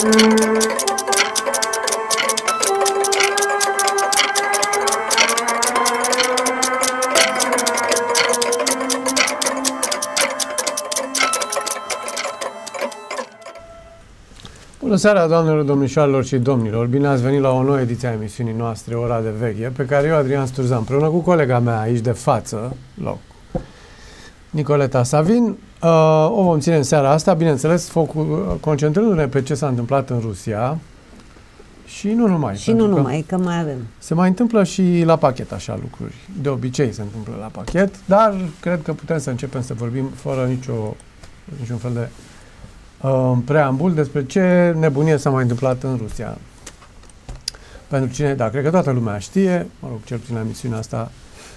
Bună seara, doamnelor, domnișoarelor și domnilor! Bine ați venit la o nouă ediție a emisiunii noastre, Ora de Veche, pe care eu, Adrian Sturza, împreună cu colega mea aici de față, Nicoleta Savin, o vom ține în seara asta, bineînțeles, concentrându-ne pe ce s-a întâmplat în Rusia și nu numai. Și nu numai, că mai avem. Se mai întâmplă și la pachet așa lucruri. De obicei se întâmplă la pachet, dar cred că putem să începem să vorbim fără niciun fel de preambul despre ce nebunie s-a mai întâmplat în Rusia. Pentru cine, da, cred că toată lumea știe, mă rog, cel puțin la emisiunea asta,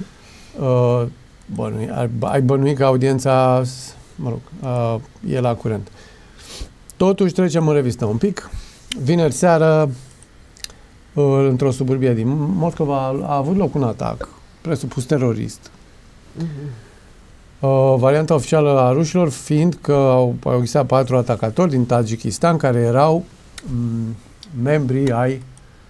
ai bănuit că audiența, mă rog, e la curent. Totuși trecem în revistă un pic. Vineri seară, într-o suburbie din Moscova, a avut loc un atac, presupus terorist. Varianta oficială a rușilor fiind că au existat 4 atacatori din Tajikistan care erau membri ai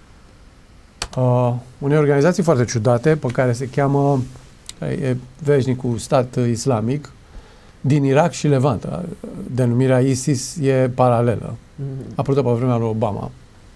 unei organizații foarte ciudate pe care se cheamă veșnicul stat islamic din Irak și Levant. Denumirea ISIS e paralelă. A apărut pe vremea lui Obama.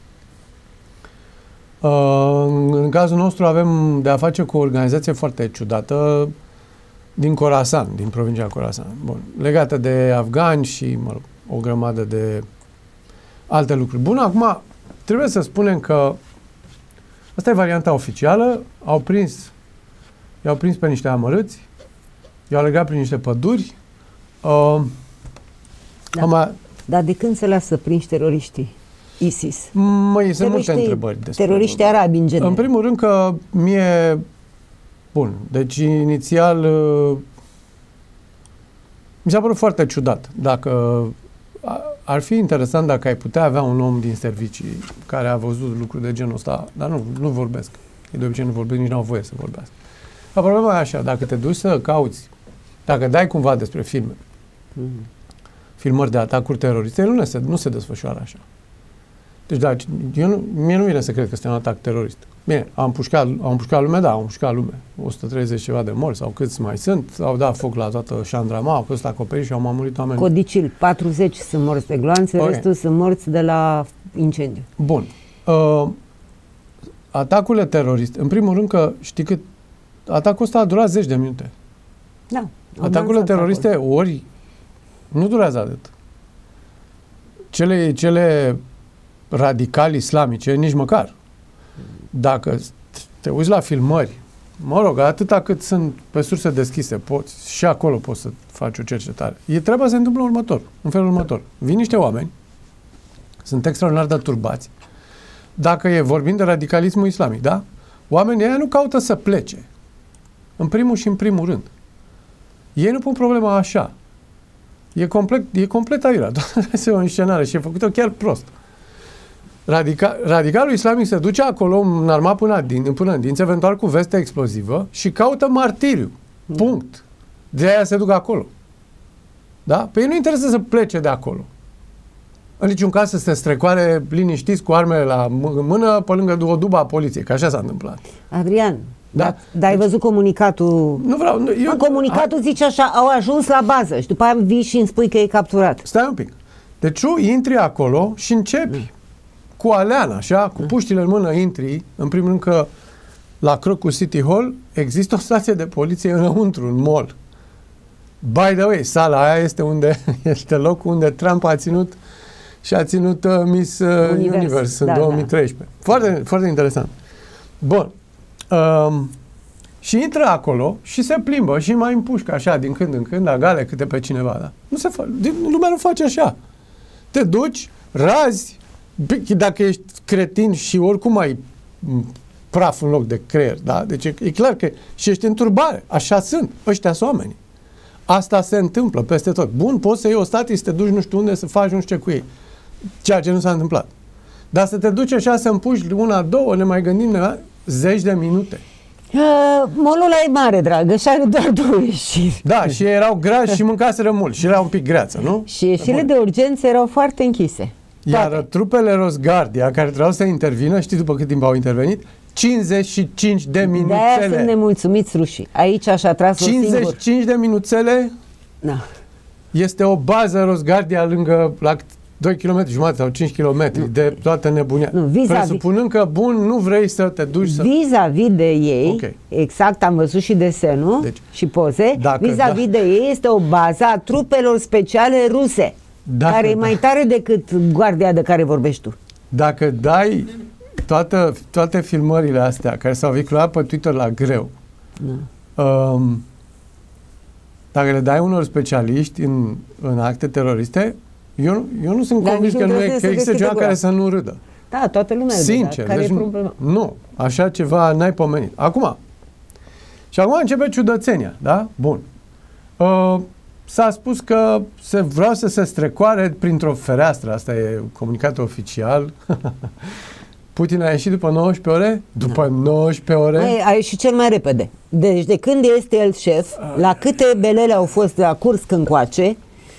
În cazul nostru avem de a face cu o organizație foarte ciudată din Khorasan, din provincia Khorasan. Bun. Legată de afgani și, mă rog, o grămadă de alte lucruri. Bun, acum trebuie să spunem că asta e varianta oficială. I-au prins pe niște amărâți, i-au legat prin niște păduri. Dar de când se lasă prinși teroriștii ISIS? Măi, sunt multe întrebări despre teroriștii arabi în general. În primul rând că mie... Bun, deci inițial mi s-a părut foarte ciudat. Dacă ar fi interesant dacă ai putea avea un om din servicii care a văzut lucruri de genul ăsta, dar nu vorbesc. Ei de obicei nu vorbesc, nici nu au voie să vorbească. Dar problema e așa, dacă te duci să cauți, dacă dai cumva despre filme, filmări de atacuri teroriste, nu se desfășoară așa. Deci da, mie nu vine să cred că este un atac terorist. Bine, am împușcat lume, da, am împușcat lume. 130 ceva de morți sau câți mai sunt, au dat foc la toată șandrama, au fost acoperiți și au murit oameni. Codicil, 40 sunt morți de gloanțe, restul sunt morți de la incendiu. Bun. Atacurile teroriste, în primul rând că știi că atacul ăsta a durat 10 de minute. Da. Atacurile teroriste ori nu durează atât. Cele radicali islamice, nici măcar. Dacă te uiți la filmări, mă rog, atâta cât sunt pe surse deschise, și acolo poți să faci o cercetare. Trebuie să se întâmple în felul următor. Vin niște oameni, sunt extraordinar de turbați. Dacă vorbim de radicalismul islamic, da? Oamenii ăia nu caută să plece. În primul și în primul rând. Ei nu pun problema așa. E complet aiurea. Este o înscenare și e făcută chiar prost. Radicalul islamic se duce acolo înarmat până în dinți, eventual cu veste explozivă și caută martiriu. Punct. De aia se duc acolo. Da? Pe ei nu interesează să plece de acolo. În niciun caz să se strecoare liniștiți cu armele la mână pe lângă o dubă a poliției, că așa s-a întâmplat. Adrian, da? Dar ai văzut comunicatul? Nu vreau. Comunicatul zice așa, au ajuns la bază și după aia vii și îmi spui că e capturat. Stai un pic. Deci tu intri acolo și începi cu aleana, așa, cu puștile în mână intri, în primul rând că la Crocus City Hall există o stație de poliție înăuntru, în mall. By the way, sala aia este locul unde Trump a ținut Miss Universe în 2013. Da. Foarte, foarte interesant. Bun. Și intră acolo și se plimbă și mai împușcă așa din când în când la gale câte pe cineva. Da? Lumea nu face așa. Te duci, razi, dacă ești cretin și oricum ai praf în loc de creier, da? Deci e clar că și ești în turbare. Așa sunt. Ăștia sunt oamenii. Asta se întâmplă peste tot. Bun, poți să iei o statie, să te duci nu știu unde, să faci nu știu ce cu ei. Ceea ce nu s-a întâmplat. Dar să te duci așa, să împuși una, două, ne mai gândim, zeci de minute. Molul ăla e mare, dragă, și are doar 2 ieșiri. Da, și erau grași și mâncaseră mult și era un pic greață, nu? Și ieșirile de urgență erau foarte închise. Iar trupele Rosguardia, care trebuiau să intervină, știi după cât timp au intervenit? 55 de minuțele. De-aia sunt nemulțumiți rușii. Aici așa tras-o 55 singur. de minuțele Da. este o bază Rosguardia lângă, la 2 km jumate sau 5 km de toată nebunia. Presupunând că, bun, nu vrei să te duci să... Vis-a-vis de ei, Okay. exact, am văzut și desenul și poze, vis-a-vis de ei este o bază a trupelor speciale ruse, care e mai tare decât Guardia de care vorbești tu. Dacă dai toate filmările astea care s-au vehiculat pe Twitter la greu, dacă le dai unor specialiști în acte teroriste, eu nu sunt convins că există ceva care să nu râdă. Da, toată lumea sincer, care deci e problema? Nu, așa ceva n-ai pomenit. Acum începe ciudățenia, da? Bun. S-a spus că vreau să se strecoare printr-o fereastră, asta e comunicatul oficial. Putin a ieșit după 19 ore? După 19 ore? A ieșit cel mai repede. Deci de când este el șef, la câte belele au fost la Kursk încoace,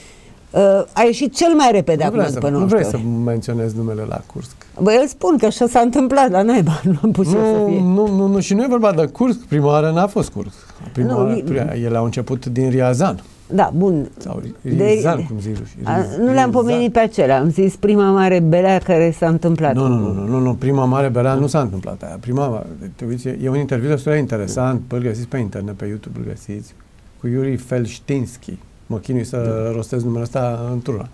a ieșit cel mai repede acum după 19 ore. Nu vrei să menționezi numele la Kursk. Băi, el spun că așa s-a întâmplat la naiba, nu am pus să fie. Nu, și nu e vorba de Kursk, prima oară n-a fost Kursk. Ele au început din Riazan. Da, bun. Sau Rizan, cum zic rușii. Nu le-am pomenit pe acelea, am zis prima mare belea care s-a întâmplat. Nu, prima mare belea nu s-a întâmplat aia. Te uiți, e un interviu destul de interesant, îl găsiți pe internet, pe YouTube îl găsiți, cu Yuri Felștinski. Mă chinui să rostez numele ăsta într-una.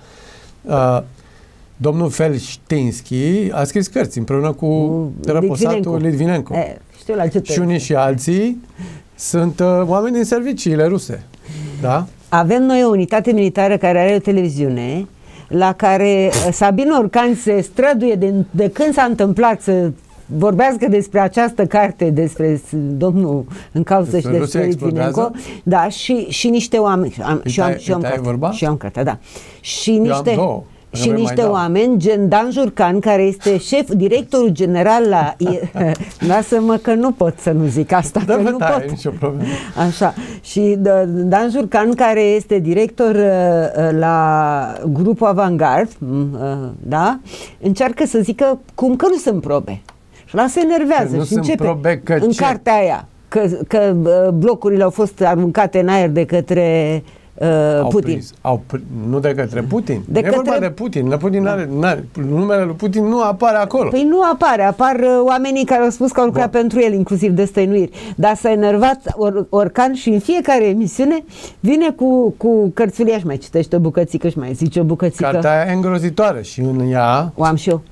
Domnul Felștinski a scris cărți împreună cu răposatul Litvinenko. Știu la ce și unii și alții sunt oameni din serviciile ruse. Da? Avem noi o unitate militară care are o televiziune la care Sabin Orcan se străduie de când s-a întâmplat să vorbească despre această carte, despre domnul în cauză și despre Litvinenko. Da, și niște oameni. Și am cartea, da. Și niște oameni, gen Dan Jurcan, care este directorul general la... Lasă-mă că nu pot să nu zic asta, că nu pot. Nicio problemă. Așa. Și Dan Jurcan, care este director la grupul Avangard, da? Încearcă să zică cum că nu sunt probe. Și la se enervează și începe în cartea aia că blocurile au fost aruncate în aer de către Putin. Nu de către Putin. Nu e vorba de Putin. Numele lui Putin nu apare acolo. Păi nu apare. Apar oamenii care au spus că au lucrat pentru el, inclusiv destăinuiri. Dar s-a enervat Orcan și în fiecare emisiune vine cu cărțulia și mai citește o bucățică și mai zice o bucățică. Cartea e îngrozitoare și în ea o am și eu.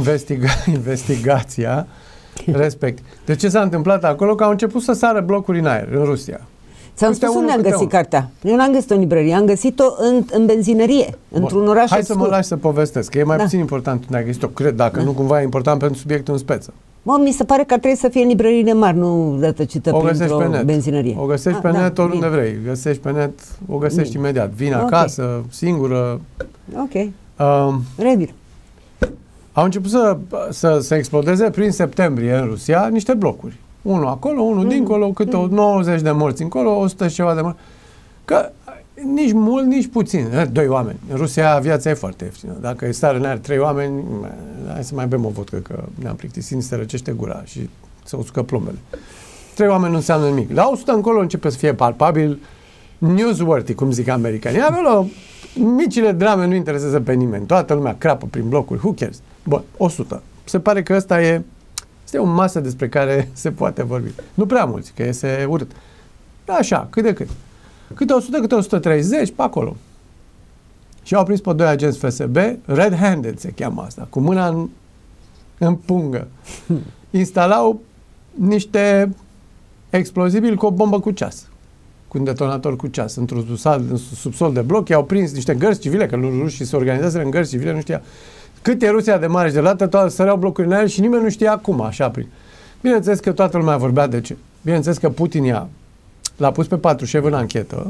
Investigația respect. De ce s-a întâmplat acolo? Că au început să sară blocuri în aer, în Rusia. Ți-am spus unde am găsit cartea. Eu n-am găsit-o în librărie, am găsit-o în benzinărie, într-un oraș obscur. Hai să mă lași să povestesc, că e mai puțin important unde ai găsit-o, cred, dacă nu cumva e important pentru subiectul în speță. Mi se pare că trebuie să fie în librăriile mari, nu rătăcită printr-o benzinărie. O găsești pe net oriunde vrei, găsești pe net, o găsești imediat. Vin acasă, singură. Ok, rebil. Au început să explodeze prin septembrie în Rusia niște blocuri. Unul acolo, unul dincolo, câte 90 de morți încolo, 100 și ceva de morți. Că nici mult, nici puțin. 2 oameni. În Rusia viața e foarte ieftină. Dacă e stare în aer 3 oameni, hai să mai bem o vodcă, că ne-am plictisit, se răcește gura și se usucă plombele. 3 oameni nu înseamnă nimic. La 100 încolo începe să fie palpabil, newsworthy, cum zic americanii. Acolo, micile drame nu interesează pe nimeni. Toată lumea crapă prin blocuri. Who cares? Bun, 100. Se pare că ăsta e o masă despre care se poate vorbi. Nu prea mulți, că este urât. Așa, cât de cât. Câte 100, câte 130, pe acolo. Și au prins pe 2 agenți FSB, red-handed se cheamă asta, cu mâna în pungă. Instalau niște explozibili cu o bombă cu ceas. Cu un detonator cu ceas. Într-un subsol de bloc, i-au prins niște gărzi civile, că rușii se organizează în gărzi civile, nu știa. Cât e Rusia de mare și de lată, toate săreau blocuri în aer și nimeni nu știa cum, așa prin. Bineînțeles că toată lumea vorbea de ce. Bineînțeles că Putin l-a pus pe Patrușev în anchetă.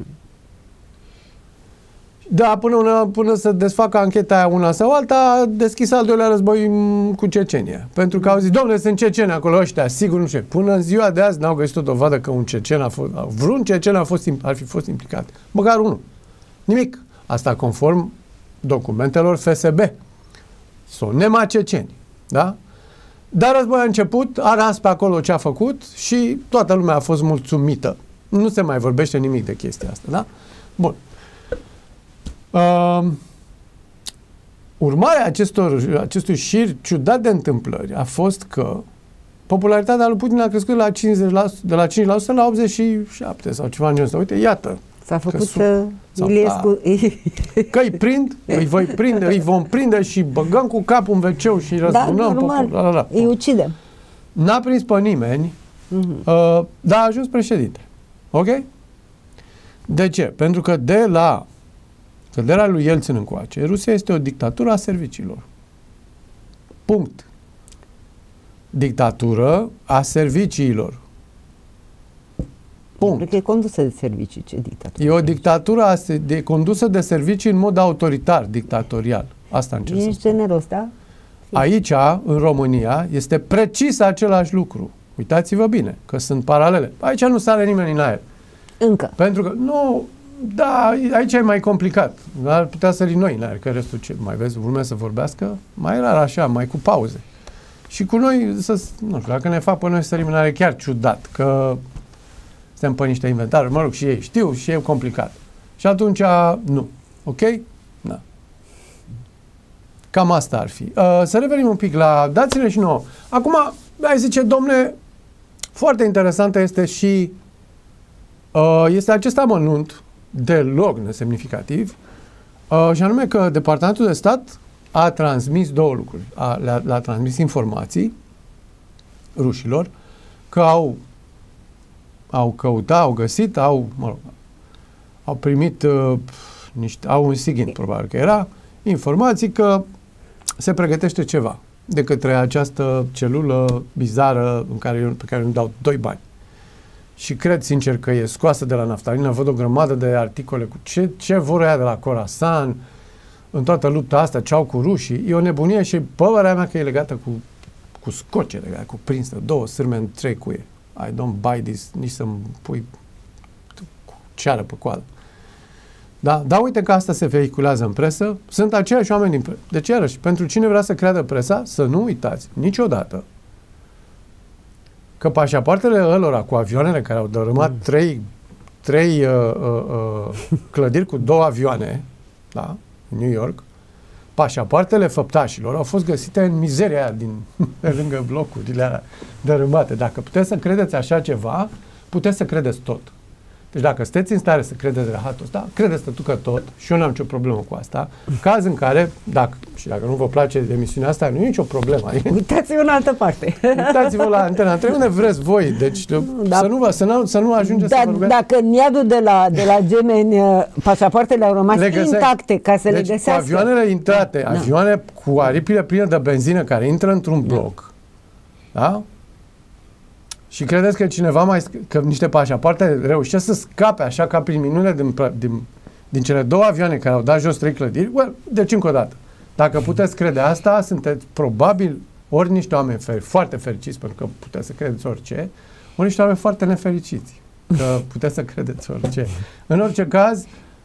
Da, până să desfacă ancheta aia una sau alta, a deschis al doilea război cu Cecenia. Pentru că au zis, domnule, sunt ceceni acolo ăștia, sigur nu știu. Până în ziua de azi n-au găsit o dovadă că un cecen vreun cecen ar fi fost implicat. Măcar unul. Nimic. Asta conform documentelor FSB. Sunt nemaceceni, da? Dar războiul a început, a ras pe acolo ce a făcut și toată lumea a fost mulțumită. Nu se mai vorbește nimic de chestia asta, da? Bun. Urmarea acestui șir ciudat de întâmplări a fost că popularitatea lui Putin a crescut de la 5% la 87 sau ceva în genul ăsta. Uite, iată. S-a făcut Iliescu. Că îi prind, îi vom prinde și băgăm cu capul în wc și răzbunăm. Da, normal, îi ucidem. N-a prins pe nimeni, dar a ajuns președinte. Ok? De ce? Pentru că de la căderea lui Yeltsin încoace, Rusia este o dictatură a serviciilor. Punct. Dictatură a serviciilor. Punct. Cred că e condusă de servicii, ce dictatură? E o dictatură condusă de servicii în mod autoritar, dictatorial. Asta încerc să spun. Ești generos, da? Aici, în România, este precis același lucru. Uitați-vă bine, că sunt paralele. Aici nu sare nimeni în aer. Încă. Pentru că, nu, da, aici e mai complicat. Ar putea sări noi în aer, că restul ce mai vezi, urmează să vorbească, mai rar așa, mai cu pauze. Și cu noi, nu știu, dacă ne fac pe noi să sărim în aer, chiar ciudat, că suntem pe niște inventaruri, mă rog, și ei știu și e complicat. Și atunci, nu. Ok? Da. Cam asta ar fi. Să revenim un pic la dați-ne și nouă. Acum, ai zice, domne, foarte interesantă este și este acest amănunt deloc nesemnificativ și anume că Departamentul de Stat a transmis două lucruri. Le-a transmis informații rușilor că au căutat, au găsit, au primit au un SIGINT, probabil că era, informații că se pregătește ceva de către această celulă bizară pe care îmi dau 2 bani. Și cred sincer că e scoasă de la naftalină, văd o grămadă de articole cu ce vor ea de la Khorasan, în toată lupta asta, ce au cu rușii, e o nebunie și părerea mea că e legată cu scoce, cu prinsă, 2 sârme în 3 cuie. I don't buy this, nici să-mi pui cu ceară pe coadă. Da? Dar uite că asta se vehiculează în presă, sunt aceiași oameni din presă. Deci, iarăși, pentru cine vrea să creadă presa, să nu uitați niciodată că pașapoartele ălora cu avioanele care au dărâmat 3 clădiri cu 2 avioane, da? În New York, pașapoartele făptașilor au fost găsite în mizeria aia de lângă blocurile alea dărâmate. Dacă puteți să credeți așa ceva, puteți să credeți tot. Deci dacă sunteți în stare să credeți rahatul ăsta, credeți că tot, și eu n-am nicio problemă cu asta, caz în care, dacă nu vă place emisiunea asta, nu e nicio problemă. Uitați-vă în altă parte. Uitați-vă la Antena 3, unde vreți voi, deci să nu ajungeți să vorbeați. Dacă în iadul de la gemeni pașapoartele au rămas intacte ca să le găsească. Cu avioanele intrate, avioane cu aripile pline de benzină care intră într-un bloc, da? Și credeți că cineva că niște pașapoarte reușesc să scape așa ca prin minune din cele 2 avioane care au dat jos 3 clădiri? Deci încă o dată, dacă puteți crede asta, sunteți probabil ori niște oameni foarte fericiți, pentru că puteți să credeți orice, ori niște oameni foarte nefericiți, că puteți să credeți orice. În orice caz,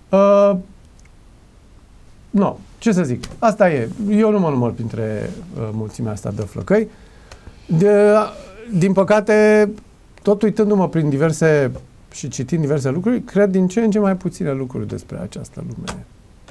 nu, ce să zic, asta e. Eu nu mă număr printre mulțimea asta de flăcăi. Din păcate, tot uitându-mă prin diverse și citind diverse lucruri, cred din ce în ce mai puține lucruri despre această lume.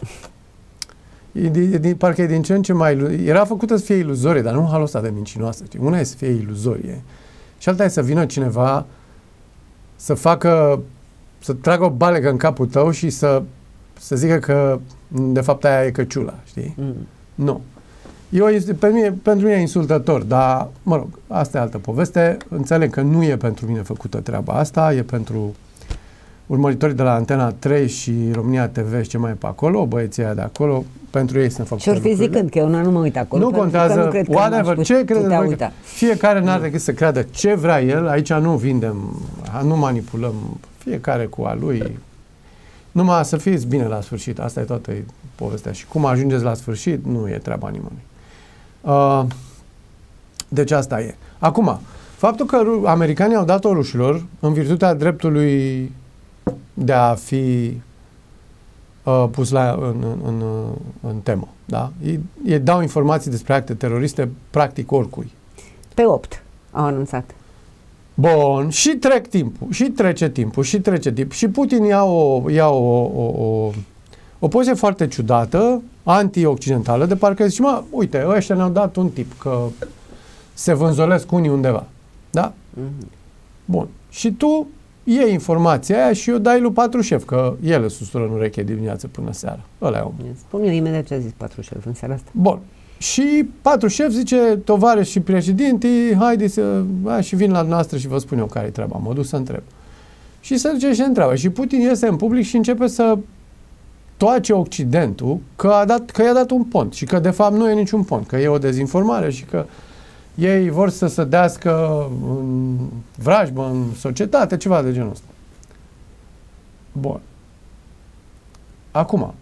Parcă e din ce în ce mai... Era făcută să fie iluzorie, dar nu în halul ăsta de mincinoasă. Una e să fie iluzorie și alta e să vină cineva să tragă o balegă în capul tău și să zică că de fapt aia e căciula, știi? Nu. Pentru mine e insultător, dar, mă rog, asta e altă poveste. Înțeleg că nu e pentru mine făcută treaba asta, e pentru urmăritorii de la Antena 3 și România TV și ce mai e pe acolo, băieții aia de acolo, pentru ei sunt făcute lucrurile. Și-or fi zicând că eu nu mă uit acolo. Nu contează, ce credeți voi? Fiecare n-are decât să creadă ce vrea el, aici nu vindem, nu manipulăm, fiecare cu a lui. Numai să fiți bine la sfârșit, asta e toată povestea. Și cum ajungeți la sfârșit, nu e treaba nimănui. Deci asta e. Acum, faptul că americanii au dat-o rușilor în virtutea dreptului de a fi pus în temă. Da? Ei dau informații despre acte teroriste practic oricui. Pe 8 au anunțat. Bun, și trec timpul, și trece timpul, și trece timpul. Și Putin ia o poziție foarte ciudată, anti-occidentală, de parcă zice, mă, uite, ăștia ne-au dat un tip, că se vânzolesc unii undeva. Da? Mm-hmm. Bun. Și tu iei informația aia și o dai lui Patrușev, că el îți susură în ureche dimineață până seara. Ăla e omul. Spun eu imediat ce a zis Patrușev în seara asta. Bun. Și Patrușev zice, tovarăși și președintii, haide și vin la noastră și vă spun eu care-i treaba. Mă duc să întreb. Și se duce și se întreabă. Și Putin iese în public și începe să toace Occidentul că i-a dat un pont și că de fapt nu e niciun pont, că e o dezinformare și că ei vor să se dească în vrajbă, în societate, ceva de genul ăsta. Bun. Acum,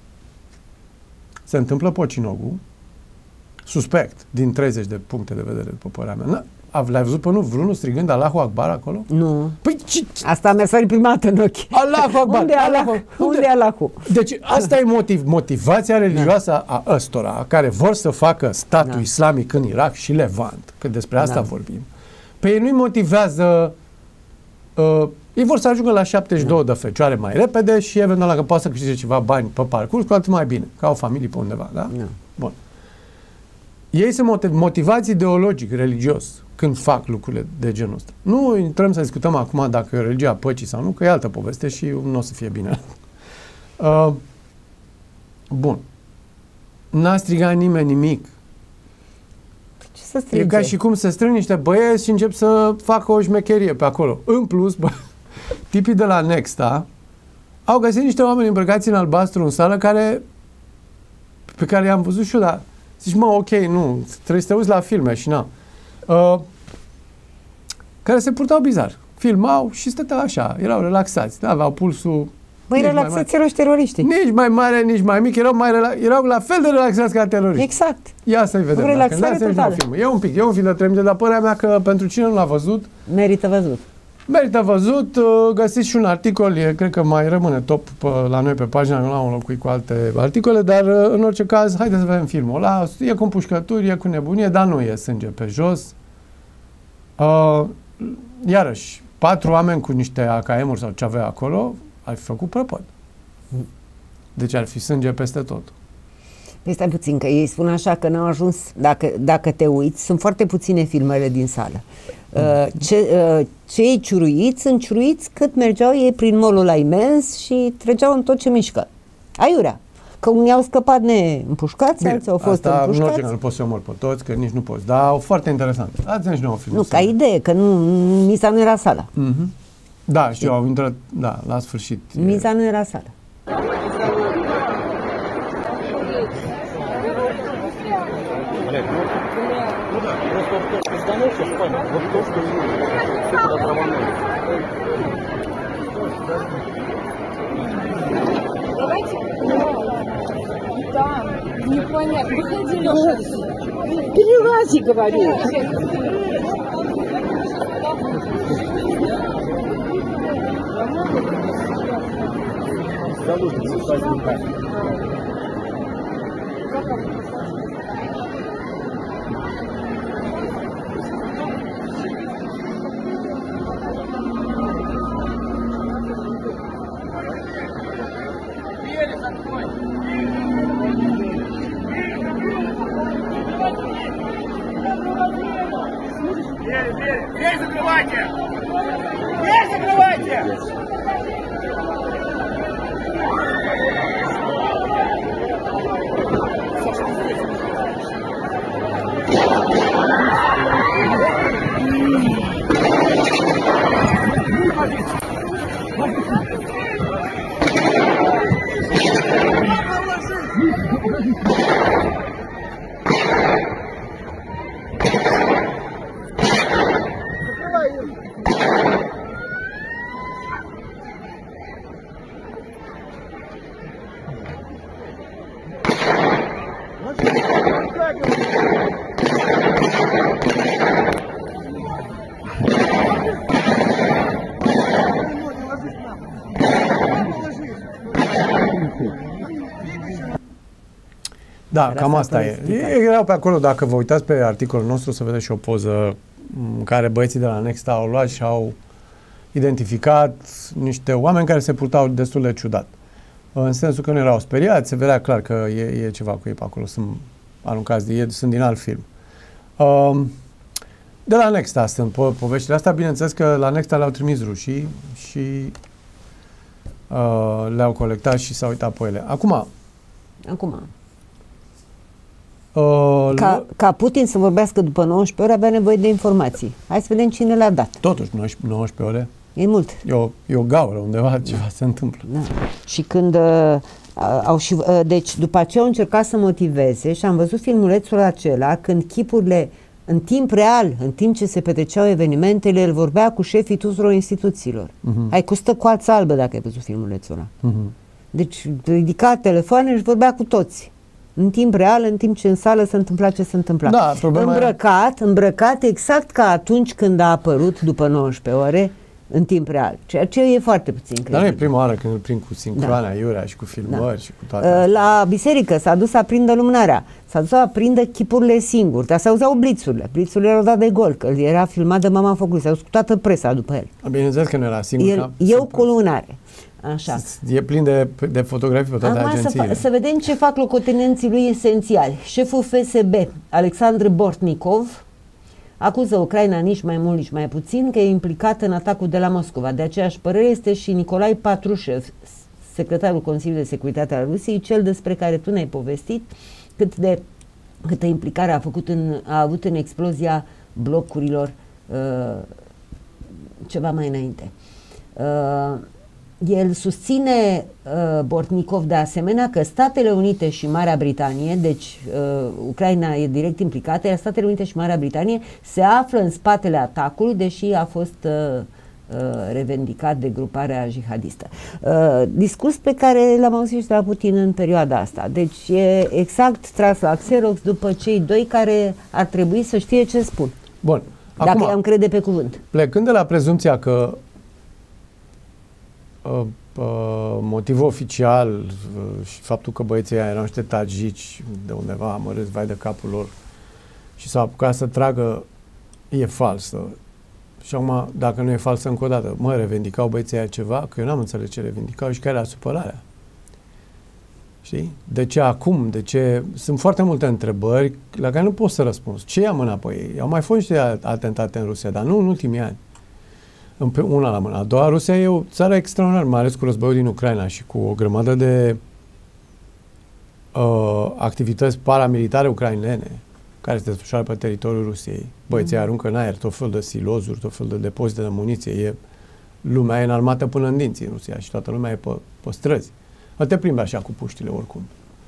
se întâmplă Pocinogu, suspect, din 30 de puncte de vedere, după părerea mea. L-ai văzut pe vreunul strigând Allahu Akbar acolo? Nu. Păi, asta mi-a sărit prima dată în ochi. Allahu Akbar. Unde e Allahu? Deci asta e motivația religioasă a ăstora, care vor să facă statul islamic în Irak și Levant, că despre asta vorbim. Pe ei nu-i motivează... ei vor să ajungă la 72 de fecioare mai repede și eventual dacă poate să câștige ceva bani pe parcurs, cu atât mai bine, ca o familie pe undeva, da? Bun. Ei sunt motivați ideologic, religios, când fac lucrurile de genul ăsta. Nu intrăm să discutăm acum dacă e religia păcii sau nu, că e altă poveste și nu o să fie bine. Bun. N-a strigat nimeni nimic. Ce să strige? E ca și cum se strâng niște băieți și încep să facă o șmecherie pe acolo. În plus, tipii de la Nexta au găsit niște oameni îmbrăcați în albastru în sală pe care i-am văzut și eu, dar zici, mă, ok, nu, trebuie să te uiți la filme și na. Care se purtau bizar. Filmau și stăteau așa, erau relaxați, da, aveau pulsul... Băi, relaxați erau și teroriștii. Nici mai mare, nici mai mic, erau la fel de relaxați ca teroriști. Exact. Ia să-i vedem. Relaxare totală. E un film de 3 minute, dar părerea mea că pentru cine nu l-a văzut... Merită văzut. Merită văzut, găsiți și un articol, cred că mai rămâne top la noi pe pagina, nu l-am înlocuit cu alte articole, dar în orice caz, haideți să vedem filmul ăla, e cu împușcături, e cu nebunie, dar nu e sânge pe jos. Iarăși, 4 oameni cu niște AKM-uri sau ce avea acolo, ar fi făcut prăpăd. Deci ar fi sânge peste tot. Păi stai puțin, că ei spun așa că n-au ajuns, dacă te uiți, sunt foarte puține filmele din sală. Cei ciuruiți sunt ciuruiți cât mergeau ei prin molul ăla imens și trăgeau în tot ce mișcă. Aiurea. Că unii au scăpat neîmpușcați, alții au fost împușcați. Nu, orice, nu poți să omori pe toți, că nici nu poți. Dar foarte interesant. Ați nou film. Nu, ca idee, că miza nu era sala. Da, știu, au intrat, da, la sfârșit. Miza nu era sala. Да, непонятно. Выходи, Леша. Перелази, говорю. Дверь закрывайте! Дверь закрывайте! Da, cam asta e. Erau pe acolo, dacă vă uitați pe articolul nostru, să vedeți și o poză în care băieții de la Nexta au luat și au identificat niște oameni care se purtau destul de ciudat. În sensul că nu erau speriați, se vedea clar că e ceva cu ei pe acolo, sunt aruncați, sunt din alt film. De la Nexta sunt poveștile astea, bineînțeles că la Nexta le-au trimis rușii și le-au colectat și s-au uitat pe ele. Acum, ca Putin să vorbească după 19 ore, avea nevoie de informații. Hai să vedem cine le-a dat. Totuși, 19 ore. E mult. E o gaură undeva, ceva se întâmplă. Da. Și când deci după aceea au încercat să motiveze și am văzut filmulețul acela când chipurile în timp real, în timp ce se petreceau evenimentele, el vorbea cu șefii tuturor instituțiilor. Hai că stă coață albă dacă ai văzut filmulețul ăla. Deci ridica telefoane și vorbea cu toți. În timp real, în timp ce în sală se întâmpla ce se întâmpla. Da, îmbrăcat exact ca atunci când a apărut după 19 ore în timp real. Ceea ce e foarte puțin credibil. Dar nu e prima oară când îl prind cu sincroana iurea și cu filmări și cu toate astea. La biserică s-a dus să aprindă lumânarea. S-a dus să aprindă chipurile singur. Dar se auzeau blițurile. Blițurile erau dat de gol, că era filmat de mama focului. S-a dus cu toată presa după el. Bineînțeles că nu era singur. Eu cu lumânare. Așa. E plin de fotografii pe toate agențiile. Să vedem ce fac locotenenții lui esențiali. Șeful FSB, Alexandru Bortnikov, acuză Ucraina nici mai mult, nici mai puțin că e implicată în atacul de la Moscova. De aceeași părere este și Nicolae Patrushev, secretarul Consiliului de Securitate al Rusiei, cel despre care tu ne-ai povestit, câtă implicare a avut în explozia blocurilor ceva mai înainte. El susține, Bortnikov, de asemenea, că Statele Unite și Marea Britanie, deci Ucraina e direct implicată, iar Statele Unite și Marea Britanie se află în spatele atacului, deși a fost revendicat de gruparea jihadistă. Discurs pe care l-am auzit și de la Putin în perioada asta. Deci e exact tras la Xerox după cei doi care ar trebui să știe ce spun. Bun. Dacă i-am crede pe cuvânt. Plecând de la prezumția că motivul oficial și faptul că băieții erau niște tagici de undeva amărâți, vai de capul lor, și s-au apucat să tragă, e falsă. Și acum, dacă nu e falsă încă o dată, revendicau băieții aia ceva, că eu n-am înțeles ce revendicau și care era supărarea. Știi? De ce acum? De ce? Sunt foarte multe întrebări la care nu pot să răspuns. Ce ia mâna pe ei? Au mai fost niște atentate în Rusia, dar nu în ultimii ani. Una la mână. A doua, Rusia e o țară extraordinară, mai ales cu războiul din Ucraina și cu o grămadă de activități paramilitare ucrainene care se desfășoară pe teritoriul Rusiei. Băieții aruncă în aer tot fel de silozuri, tot fel de depozite de muniție. Lumea e înarmată până în dinți în Rusia și toată lumea e pe străzi. Te plimbi așa cu puștile oricum.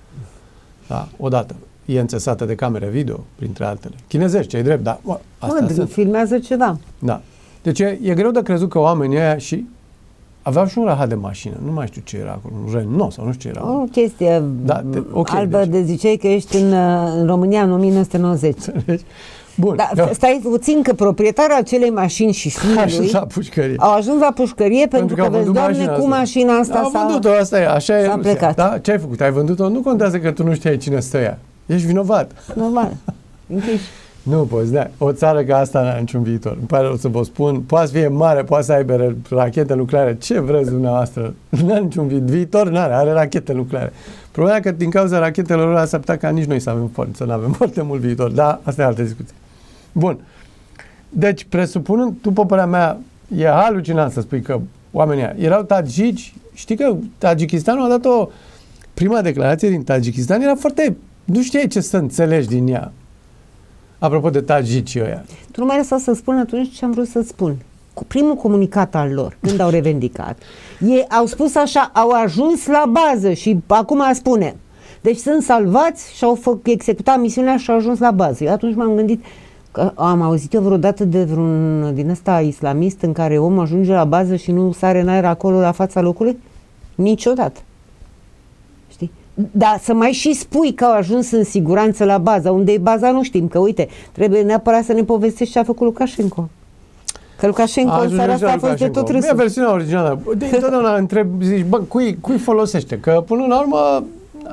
Da, odată. E înțesată de camere video, printre altele. Chinezești, ce-i drept, dar filmează ceva. Da. Deci e greu de crezut că oamenii ăia și aveau și un rahat de mașină, nu mai știu ce era acolo, un Renault sau nu știu ce era. O chestie albă, de ziceai că ești în România în 1990. Bun. Dar stai puțin că proprietarul acelei mașini și fiului au ajuns la pușcărie pentru că vezi, Doamne, cu mașina asta au vândut-o, asta e, așa e plecat. Da? Ce ai făcut? Ai vândut-o? Nu contează că tu nu știai cine stă ea. Ești vinovat. Normal. Închiși. Nu poți, da. O țară ca asta n-are niciun viitor. Îmi pare rău să vă spun. Poate să fie mare, poate să aibă rachete nucleare. Ce vreți dumneavoastră? N-are niciun viitor, n-are. Are rachete nucleare. Problema e că din cauza rachetelor ăla s-ar putea ca nici noi să avem foarte mult viitor. Da, asta e altă discuție. Bun. Deci, presupunând, după părerea mea, e halucinant să spui că oamenii erau tagici. Știi că Tajikistanul a dat prima declarație din Tajikistan era foarte... Nu știai ce să înțelegi din ea. Apropo de tagicii ăia. Tu nu mai lăsa să spun atunci ce am vrut să spun. Cu primul comunicat al lor, când au revendicat, ei au spus așa, au ajuns la bază și acum spune. Deci sunt salvați și au executat misiunea și au ajuns la bază. Eu atunci m-am gândit că am auzit eu vreodată de vreun din ăsta islamist în care omul ajunge la bază și nu sare în aer acolo la fața locului? Niciodată. Știi? Dar să mai și spui că au ajuns în siguranță la baza. Unde e baza nu știm, că uite, trebuie neapărat să ne povestești ce a făcut Lukashenko. Că Lukashenko în seara asta a fost de tot râsul. E versiunea originală. Întotdeauna întreb, zici, bă, cui folosește? Că până la urmă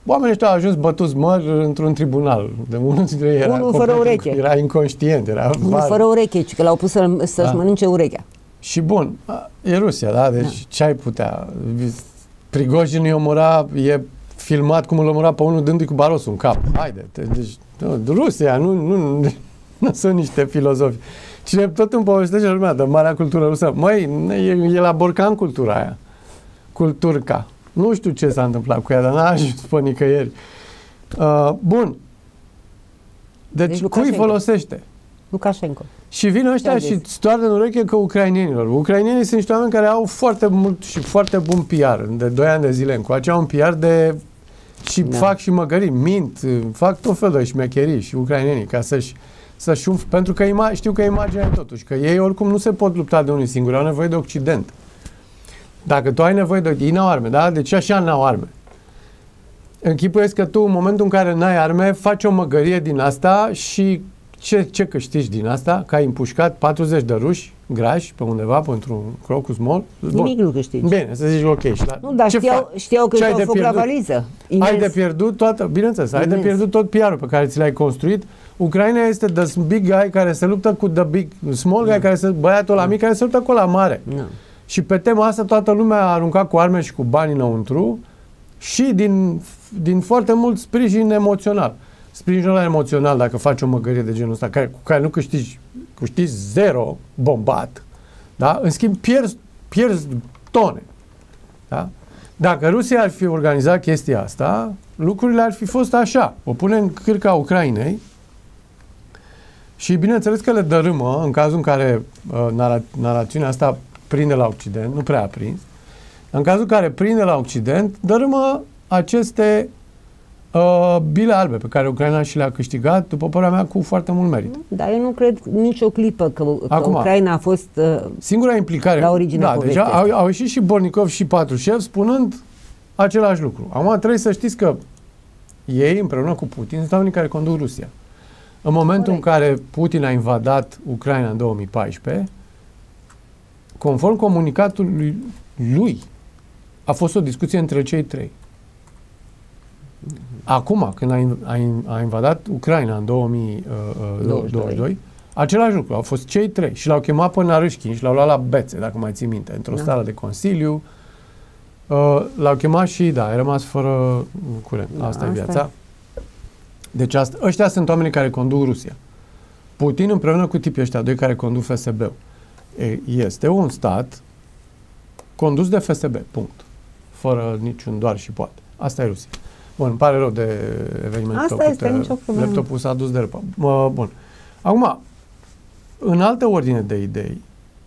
Oamenii ăștia au ajuns bătuți măr într-un tribunal. De unul dintre ei Unul fără ureche. Era inconștient. Unul fără ureche, ci că l-au pus să-și mănânce urechea. Și bun, e Rusia, da? Deci ce ai putea? Prigojin îi omora, e filmat cum îl omora pe unul dându-i cu barosul în cap. Haide, deci Rusia, nu sunt niște filozofi. Cine tot îmi povestește lumea de marea cultură rusă, măi, e la borcan cultura aia. Culturca. Nu știu ce s-a întâmplat cu ea, dar n-a ajuns pe nicăieri. Bun. Deci cui folosește? Lukashenko. Și vin ăștia și stoarde în ureche că ucrainienilor. Ucrainienii sunt niște oameni care au foarte mult și foarte bun PR. De 2 ani de zile încoace au un PR de... și fac și măgării, mint, fac tot felul de șmecherii și ucrainienii ca să-și umf, pentru că știu că imaginea e totuși, că ei oricum nu se pot lupta de unii singuri, au nevoie de Occident. Dacă tu ai nevoie de... Ei n-au arme, da? Deci așa n-au arme. Închipuiesc că tu, în momentul în care n-ai arme, faci o măgărie din asta și ce câștigi din asta? Că ai împușcat 40 de ruși grași pe undeva, pentru un crocus mall? Nimic nu câștigi. Bine, să zici ok. Nu, dar știau că își foc la valiză. Ai de pierdut toată, bineînțeles, ai de pierdut tot PR-ul pe care ți l-ai construit. Ucraina este the big guy care se luptă cu small guy, băiatul ăla mic care se luptă cu ăla mare. Și pe tema asta toată lumea a aruncat cu arme și cu bani înăuntru și din foarte mult sprijin emoțional. Sprijinul emoțional, dacă faci o măgărie de genul ăsta, cu care nu câștigi 0 bombat, da? În schimb pierzi tone. Da? Dacă Rusia ar fi organizat chestia asta, lucrurile ar fi fost așa. O pune în cârca Ucrainei și bineînțeles că le dărâmă în cazul în care narațiunea asta prinde la Occident, nu prea a prins, în cazul în care prinde la Occident, dărâmă aceste bile albe pe care Ucraina și le-a câștigat, după părerea mea, cu foarte mult merit. Dar eu nu cred nicio clipă că Ucraina a fost singura implicare la originea poveștii. Deci au ieșit și Bornikov și Patrushev spunând același lucru. Acum trebuie să știți că ei, împreună cu Putin, sunt oamenii care conduc Rusia. În momentul în care Putin a invadat Ucraina în 2014, conform comunicatului lui, a fost o discuție între cei trei. Acum, când a invadat Ucraina în 2022, același lucru, au fost cei trei și l-au chemat pe Naryshkin și l-au luat la bețe, dacă mai ții minte, într-o sală de consiliu. L-au chemat și, da, ai rămas fără curent. Asta e viața. Deci ăștia sunt oamenii care conduc Rusia. Putin împreună cu tipii ăștia doi care conduc FSB-ul. Este un stat condus de FSB, punct. Fără niciun doar și poate. Asta e Rusia. Bun, îmi pare rău de evenimentul. Asta este nicio problemă. Laptopul s-a dus de răpă. Bun. Acum, în altă ordine de idei,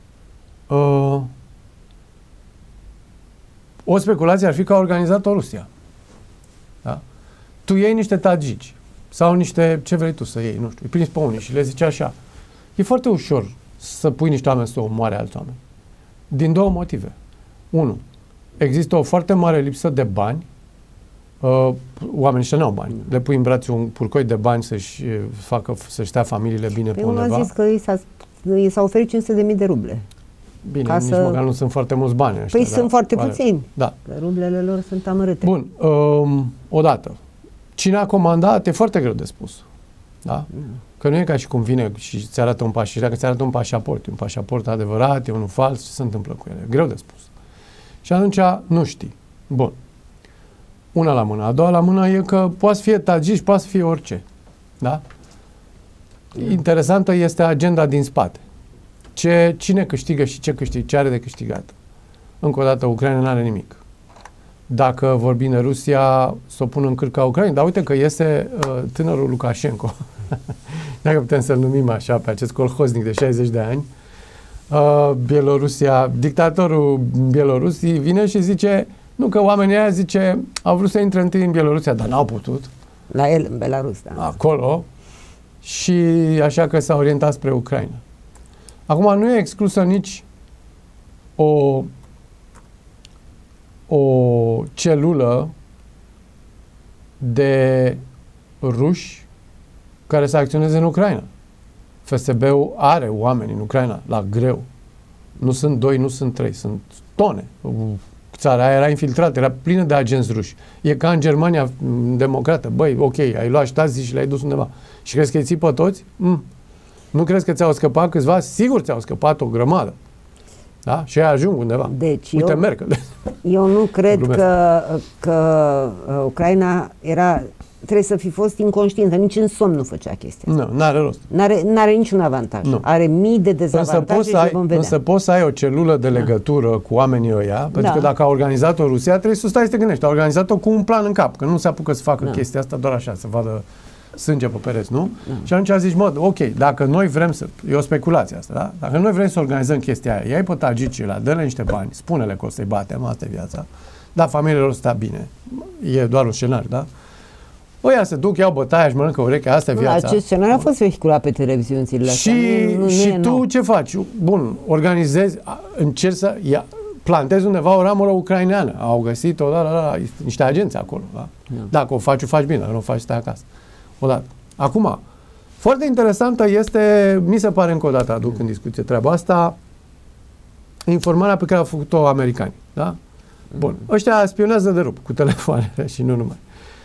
o speculație ar fi că a organizat-o Rusia. Da? Tu iei niște tagici sau niște, ce vrei tu să iei, nu știu, îi prinzi pe unii și le zici așa. E foarte ușor să pui niște oameni să omoare alți oameni. Din 2 motive. 1. Există o foarte mare lipsă de bani. Oamenii ăștia n-au bani. Le pui în brațe un purcoi de bani să-și stea familiile bine pe undeva. A zis că i s-a oferit 500.000 de ruble. Bine, nici măcar nu sunt foarte mulți bani ăștia. Păi sunt foarte puțini. Da. Rublele lor sunt amărâte. Bun. Odată. Cine a comandat e foarte greu de spus. Da? Că nu e ca și cum vine și îți arată un pașaport. Dacă ți arată un pașaport, e un pașaport adevărat, e unul fals, ce se întâmplă cu ele? Greu de spus. Și atunci nu știi. Bun. Una la mână. A doua la mână e că poate să fie tagici, poate să fie orice. Da? Interesantă este agenda din spate. Cine câștigă și ce are de câștigat. Încă o dată, Ucraina n-are nimic. Dacă vorbim de Rusia, să o pună în cârca Ucrainei. Dar uite că iese tânărul Lukashenko. Dacă putem să-l numim așa, pe acest colhoznic de 60 de ani. Bielorusia, dictatorul Bielorusii vine și zice, nu, că oamenii aia zice, au vrut să intre întâi în Bielorusia, dar n-au putut. La el, în Belarus, da. Acolo. Și așa că s-a orientat spre Ucraina. Acum, nu e exclusă nici o celulă de ruși care să acționeze în Ucraina. FSB-ul are oameni în Ucraina, la greu. Nu sunt 2, nu sunt 3, sunt tone. țara aia era infiltrată, era plină de agenți ruși. E ca în Germania democrată. Băi, ok, ai luat ștazi și le-ai dus undeva. Și crezi că îi ții pe toți? Nu crezi că ți-au scăpat câțiva? Sigur ți-au scăpat o grămadă. Da? Și ei ajung undeva. Deci uite, Merkel. Eu nu cred că Ucraina trebuie să fi fost inconștientă. Nici în somn nu făcea chestia asta. Nu, n-are rost. N-are niciun avantaj. Nu. Are mii de dezavantaje și vom vedea. Însă poți să ai o celulă de legătură cu oamenii ăia, pentru că dacă a organizat-o Rusia, trebuie să stai să te gândești. A organizat-o cu un plan în cap, că nu se apucă să facă chestia asta doar așa, să vadă sânge pe pereți, nu? Și atunci zici, ok, dacă noi vrem să... E o speculație asta, da? Dacă noi vrem să organizăm chestia aia, ia-i pe tagicii ăla, dă-le niște bani, spune-le că o să-i batem, asta e viața. Da, familiile lor sta bine. E doar un scenariu, da? Ăia se duc, iau bătaia, își mănâncă urechea, asta e viața. Acest scenariu a fost vehiculat pe televiziunile astea. Și tu ce faci? Bun, organizezi, încerci să plantezi undeva o ramură ucraineană. Au găsit niște agenți acolo. Da? Dacă o faci, o faci bine, dacă nu o faci, stai acasă. Odată. Acum, foarte interesantă este, mi se pare încă o dată aduc în discuție treaba asta, informarea pe care au făcut-o americanii. Da? Bun. Ăștia spionează de rup cu telefoanele și nu numai.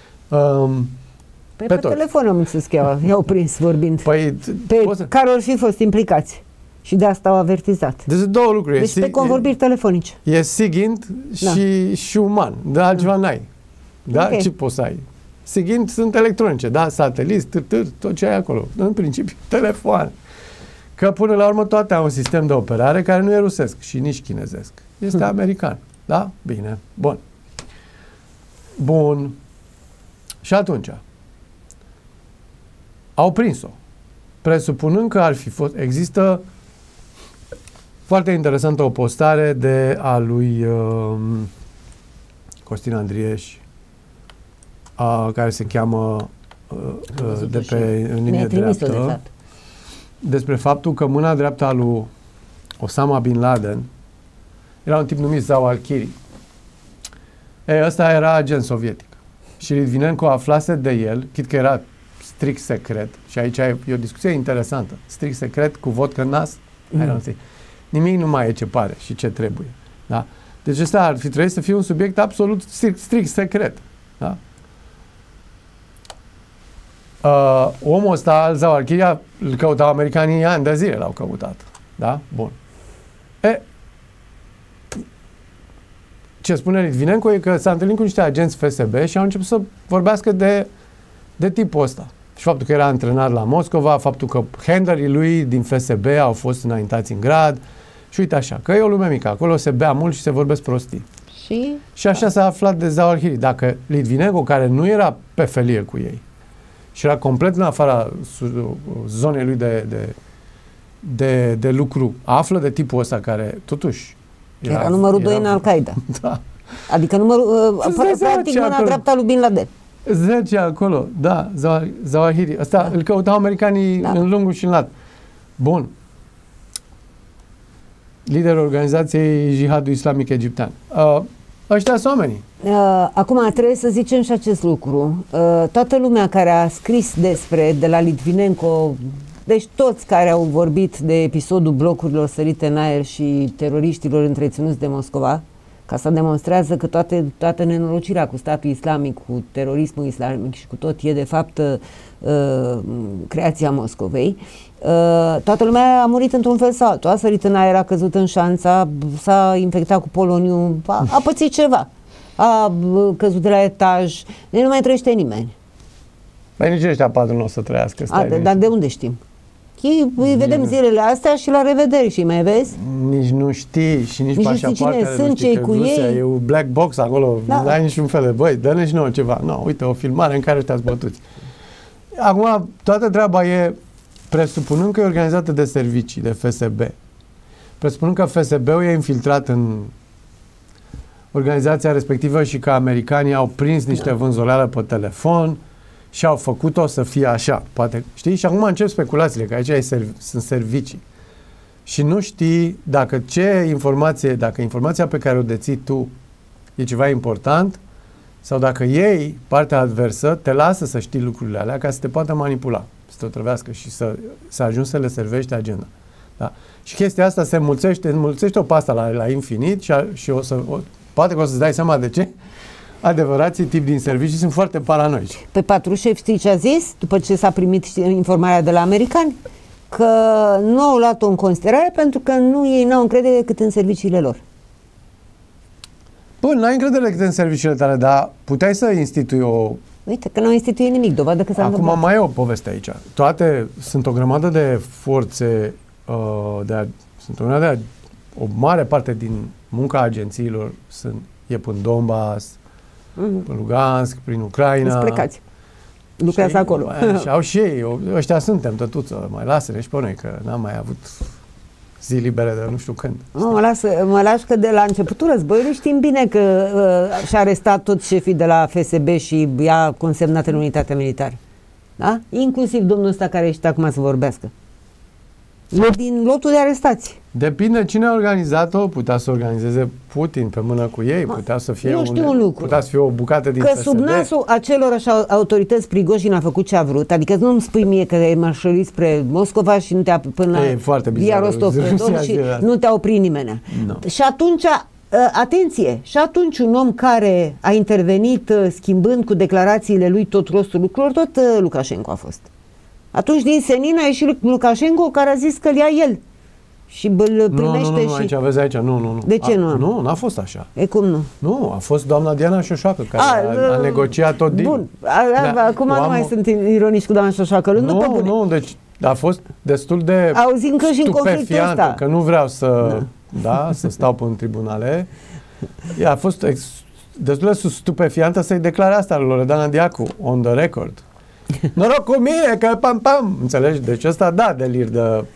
Pe telefon am înțeles că i-au prins vorbind. Păi, care or fi fost implicați. Și de asta au avertizat. Deci două lucruri. Deci pe convorbiri telefonice. E SIGINT și uman. De altceva n-ai. Da? Okay. Ce poți să ai? SIGINT sunt electronice, da? Sateliți, tot ce ai acolo. În principiu, telefon. Că până la urmă toate au un sistem de operare care nu e rusesc și nici chinezesc. Este american. Da? Bine. Bun. Bun. Și atunci au prins-o. Presupunând că ar fi fost... Există foarte interesantă o postare de a lui Costin Andrieș, care se cheamă de pe în linie dreaptă, despre faptul că mâna dreaptă a lui Osama Bin Laden era un tip numit Zawahiri. Ăsta era agent sovietic. Și Litvinenko aflase de el, chit că era strict secret, și aici e o discuție interesantă, strict secret cu vodka în nas, nimic nu mai e ce pare și ce trebuie. Da? Deci ăsta ar fi trebuit să fie un subiect absolut strict secret. Da? Omul ăsta, al Zawahiri, îl căutau americanii ani de zile, l-au căutat. Da? Bun. Ce spune Litvinenko e că s-a întâlnit cu niște agenți FSB și au început să vorbească de tipul ăsta. Și faptul că era antrenat la Moscova, faptul că handlerii lui din FSB au fost înaintați în grad. Și uite așa, că e o lume mică, acolo se bea mult și se vorbesc prostii. Și așa s-a aflat de Zawahiri. Dacă Litvinenko, care nu era pe felie cu ei și era complet în afara zonei lui de lucru, află de tipul ăsta care totuși era numărul 2 în Al-Qaeda. Da. Adică practic mâna dreapta lui Bin Laden. 10 acolo, da, Zawahiri. Asta îl căutau americanii în lungul și în lat. Bun. Liderul organizației Jihadul Islamic Egiptean. Ăștia sunt oamenii. Acum trebuie să zicem și acest lucru. Toată lumea care a scris de la Litvinenko, deci toți care au vorbit de episodul blocurilor sărite în aer și teroriștilor întreținuți de Moscova, ca să demonstrează că toată nenorocirea cu statul islamic, cu terorismul islamic și cu tot e de fapt creația Moscovei. Toată lumea a murit într-un fel sau altul. A sărit în aer, a căzut în șanța, s-a infectat cu poloniu, a pățit ceva. A căzut de la etaj. Nu mai trăiește nimeni. Păi nici ăștia patru nu o să trăiască. Dar de unde știm? Îi vedem zilele astea și la revedere și mai vezi? Nici nu știi și nici pașapoartele nu știi cu ei. E un black box acolo, nu ai niciun fel de băi, dă-ne și nouă ceva. No, uite, o filmare în care te-ați bătuți. Acum, toată treaba e, presupunând că e organizată de servicii, de FSB, presupunând că FSB-ul e infiltrat în organizația respectivă și că americanii au prins niște vânzoleală pe telefon și au făcut-o să fie așa, poate, știi? Și acum încep speculațiile, că aici sunt servicii. Și nu știi dacă dacă informația pe care o deții tu e ceva important sau dacă ei, partea adversă, te lasă să știi lucrurile alea ca să te poată manipula, să te otrăvească și să ajungi să le servești agenda. Da? Și chestia asta se înmulțește o pastă la infinit și Poate că o să-ți dai seama de ce adevărații tipi din servicii sunt foarte paranoici. Pe Patrușev știi ce a zis după ce s-a primit informarea de la americani? Că nu au luat-o în considerare pentru că ei n-au încredere decât în serviciile lor. Bun, n-ai încredere decât în serviciile tale, dar puteai să institui o... Uite, că n-au instituit nimic, dovadă că s-a întâmplat. Acum mai e o poveste aici. Sunt o grămadă de forțe, o mare parte din munca agențiilor e prin Donbass, în Lugansk, prin Ucraina. Sunt plecați. Lucrează acolo. Și au și ei, ăștia suntem, tătuță, mai lasă-ne și pe noi, că n-am mai avut zi libere de nu știu când. Mă lași că de la începutul războiului știm bine că și-a arestat toți șefii de la FSB și i-a consemnat în unitate militară. Da? Inclusiv domnul ăsta care ești acum să vorbească. Din lotul de arestați. Depinde cine a organizat-o, putea să organizeze Putin pe mână cu ei, putea să fie putea să fie o bucată din că FSB. Sub nasul acelor așa autorități Prigojin a făcut ce a vrut, adică nu-mi spui mie că ai marșărit spre Moscova și nu te-a până la Via Rostov și nu te-a oprit nimeni. No. Și atunci, atenție, și atunci un om care a intervenit schimbând cu declarațiile lui tot rostul lucrurilor, tot Lukashenko a fost. Atunci din senin a ieșit Lukashenko care a zis că îl ia el. Și îl primește nu, aici, vezi aici, nu. De ce nu? Nu, n-a fost așa. E cum nu? Nu, a fost doamna Diana Șoșoacă care a negociat tot din. Bun, acum nu mai sunt ironici cu doamna Șoșoacă. Nu, deci a fost destul de auzim că și în conflictul ăsta. Că nu vreau să, să stau în tribunale. A fost destul de stupefiantă să-i declare asta lui Loredana Diacu, on the record. Noroc cu mine, că pam. Înțelegi? Deci ăsta delir de...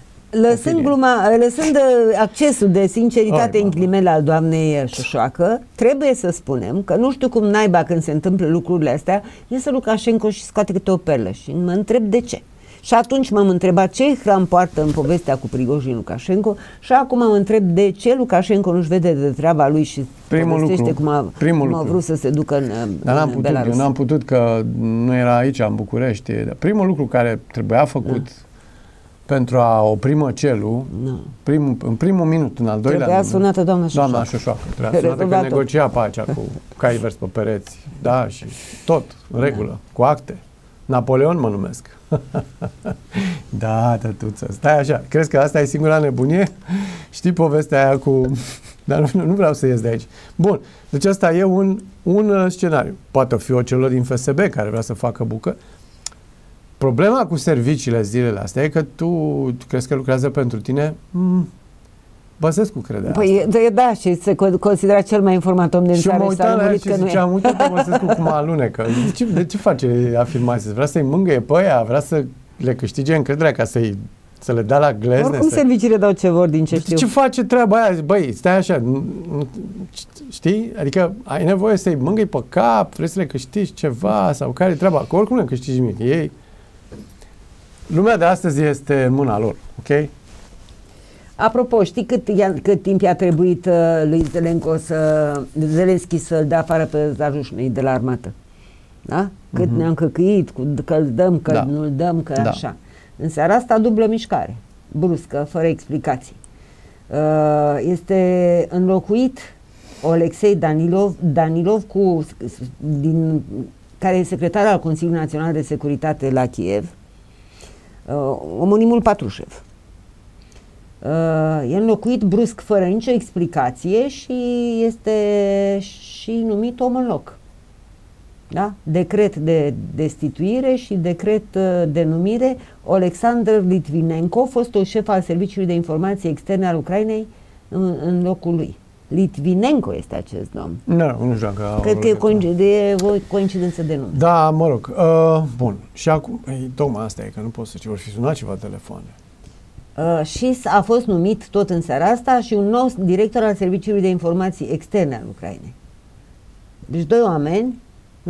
Lăsând accesul de sinceritate în ghilimele al doamnei Șoșoacă, trebuie să spunem că nu știu cum naiba când se întâmplă lucrurile astea, iese Lukashenko și scoate câte o perlă și mă întreb de ce. Și atunci m-am întrebat ce hram poartă în povestea cu Prigojin Lukashenko și acum mă întreb de ce Lukashenko nu-și vede de treaba lui și povestește cum a vrut să se ducă în Belarus. Eu n-am putut că nu era aici în București. Primul lucru care trebuia făcut pentru a opri măcelul, în primul minut, în al doilea trebuia sunată doamna Șoșoacă. Trebuia sunată că negocia pacea cu cai vers pe pereți. Da, și tot, în regulă, cu acte. Napoleon mă numesc. Da, tătuță, stai așa. Crezi că asta e singura nebunie? Știi povestea aia cu... Dar nu vreau să ies de aici. Bun, deci asta e un scenariu. Poate fi o celulă din FSB care vrea să facă bucă. Problema cu serviciile zilele astea e că tu crezi că lucrează pentru tine? Băsescu crede asta. Da, și se considera cel mai informat om din țară și s-a lămurit că nu e. Uite-te Băsescu cum alunecă. De ce face afirmații? Vrea să-i mângâie pe aia? Vrea să le câștige încrederea ca să le dea la glezne? Oricum serviciile dau ce vor din ce știu. Ce face treaba aia? Băi, stai așa, știi? Adică ai nevoie să-i mângâi pe cap, vrei să le câștigi ceva sau care e treaba? Că oricum nu le câștigi nimic. Lumea de astăzi este în mâna lor, ok? Apropo, știi cât timp i-a trebuit lui Zelenski să-l dea afară pe Zarușnei de la armată? Da? Cât ne-am căcăit, că îl dăm, că nu-l dăm, că așa. În seara asta dublă mișcare, bruscă, fără explicații. Este înlocuit Alexei Danilov care e secretar al Consiliului Național de Securitate la Kiev, omonimul Patrușev. E înlocuit brusc, fără nicio explicație și este și numit om în loc. Da? Decret de destituire și decret de numire Alexander Litvinenko, fostul șef al Serviciului de Informații Externe al Ucrainei, în locul lui. Litvinenko este acest domn. Nu știu dacă... Cred că e o coincidență de nume. Da, mă rog. Bun. Și acum, tocmai asta e, că nu pot să vor fi sunat ceva telefoane. Și a fost numit tot în seara asta și un nou director al Serviciului de Informații Externe al Ucrainei. Deci doi oameni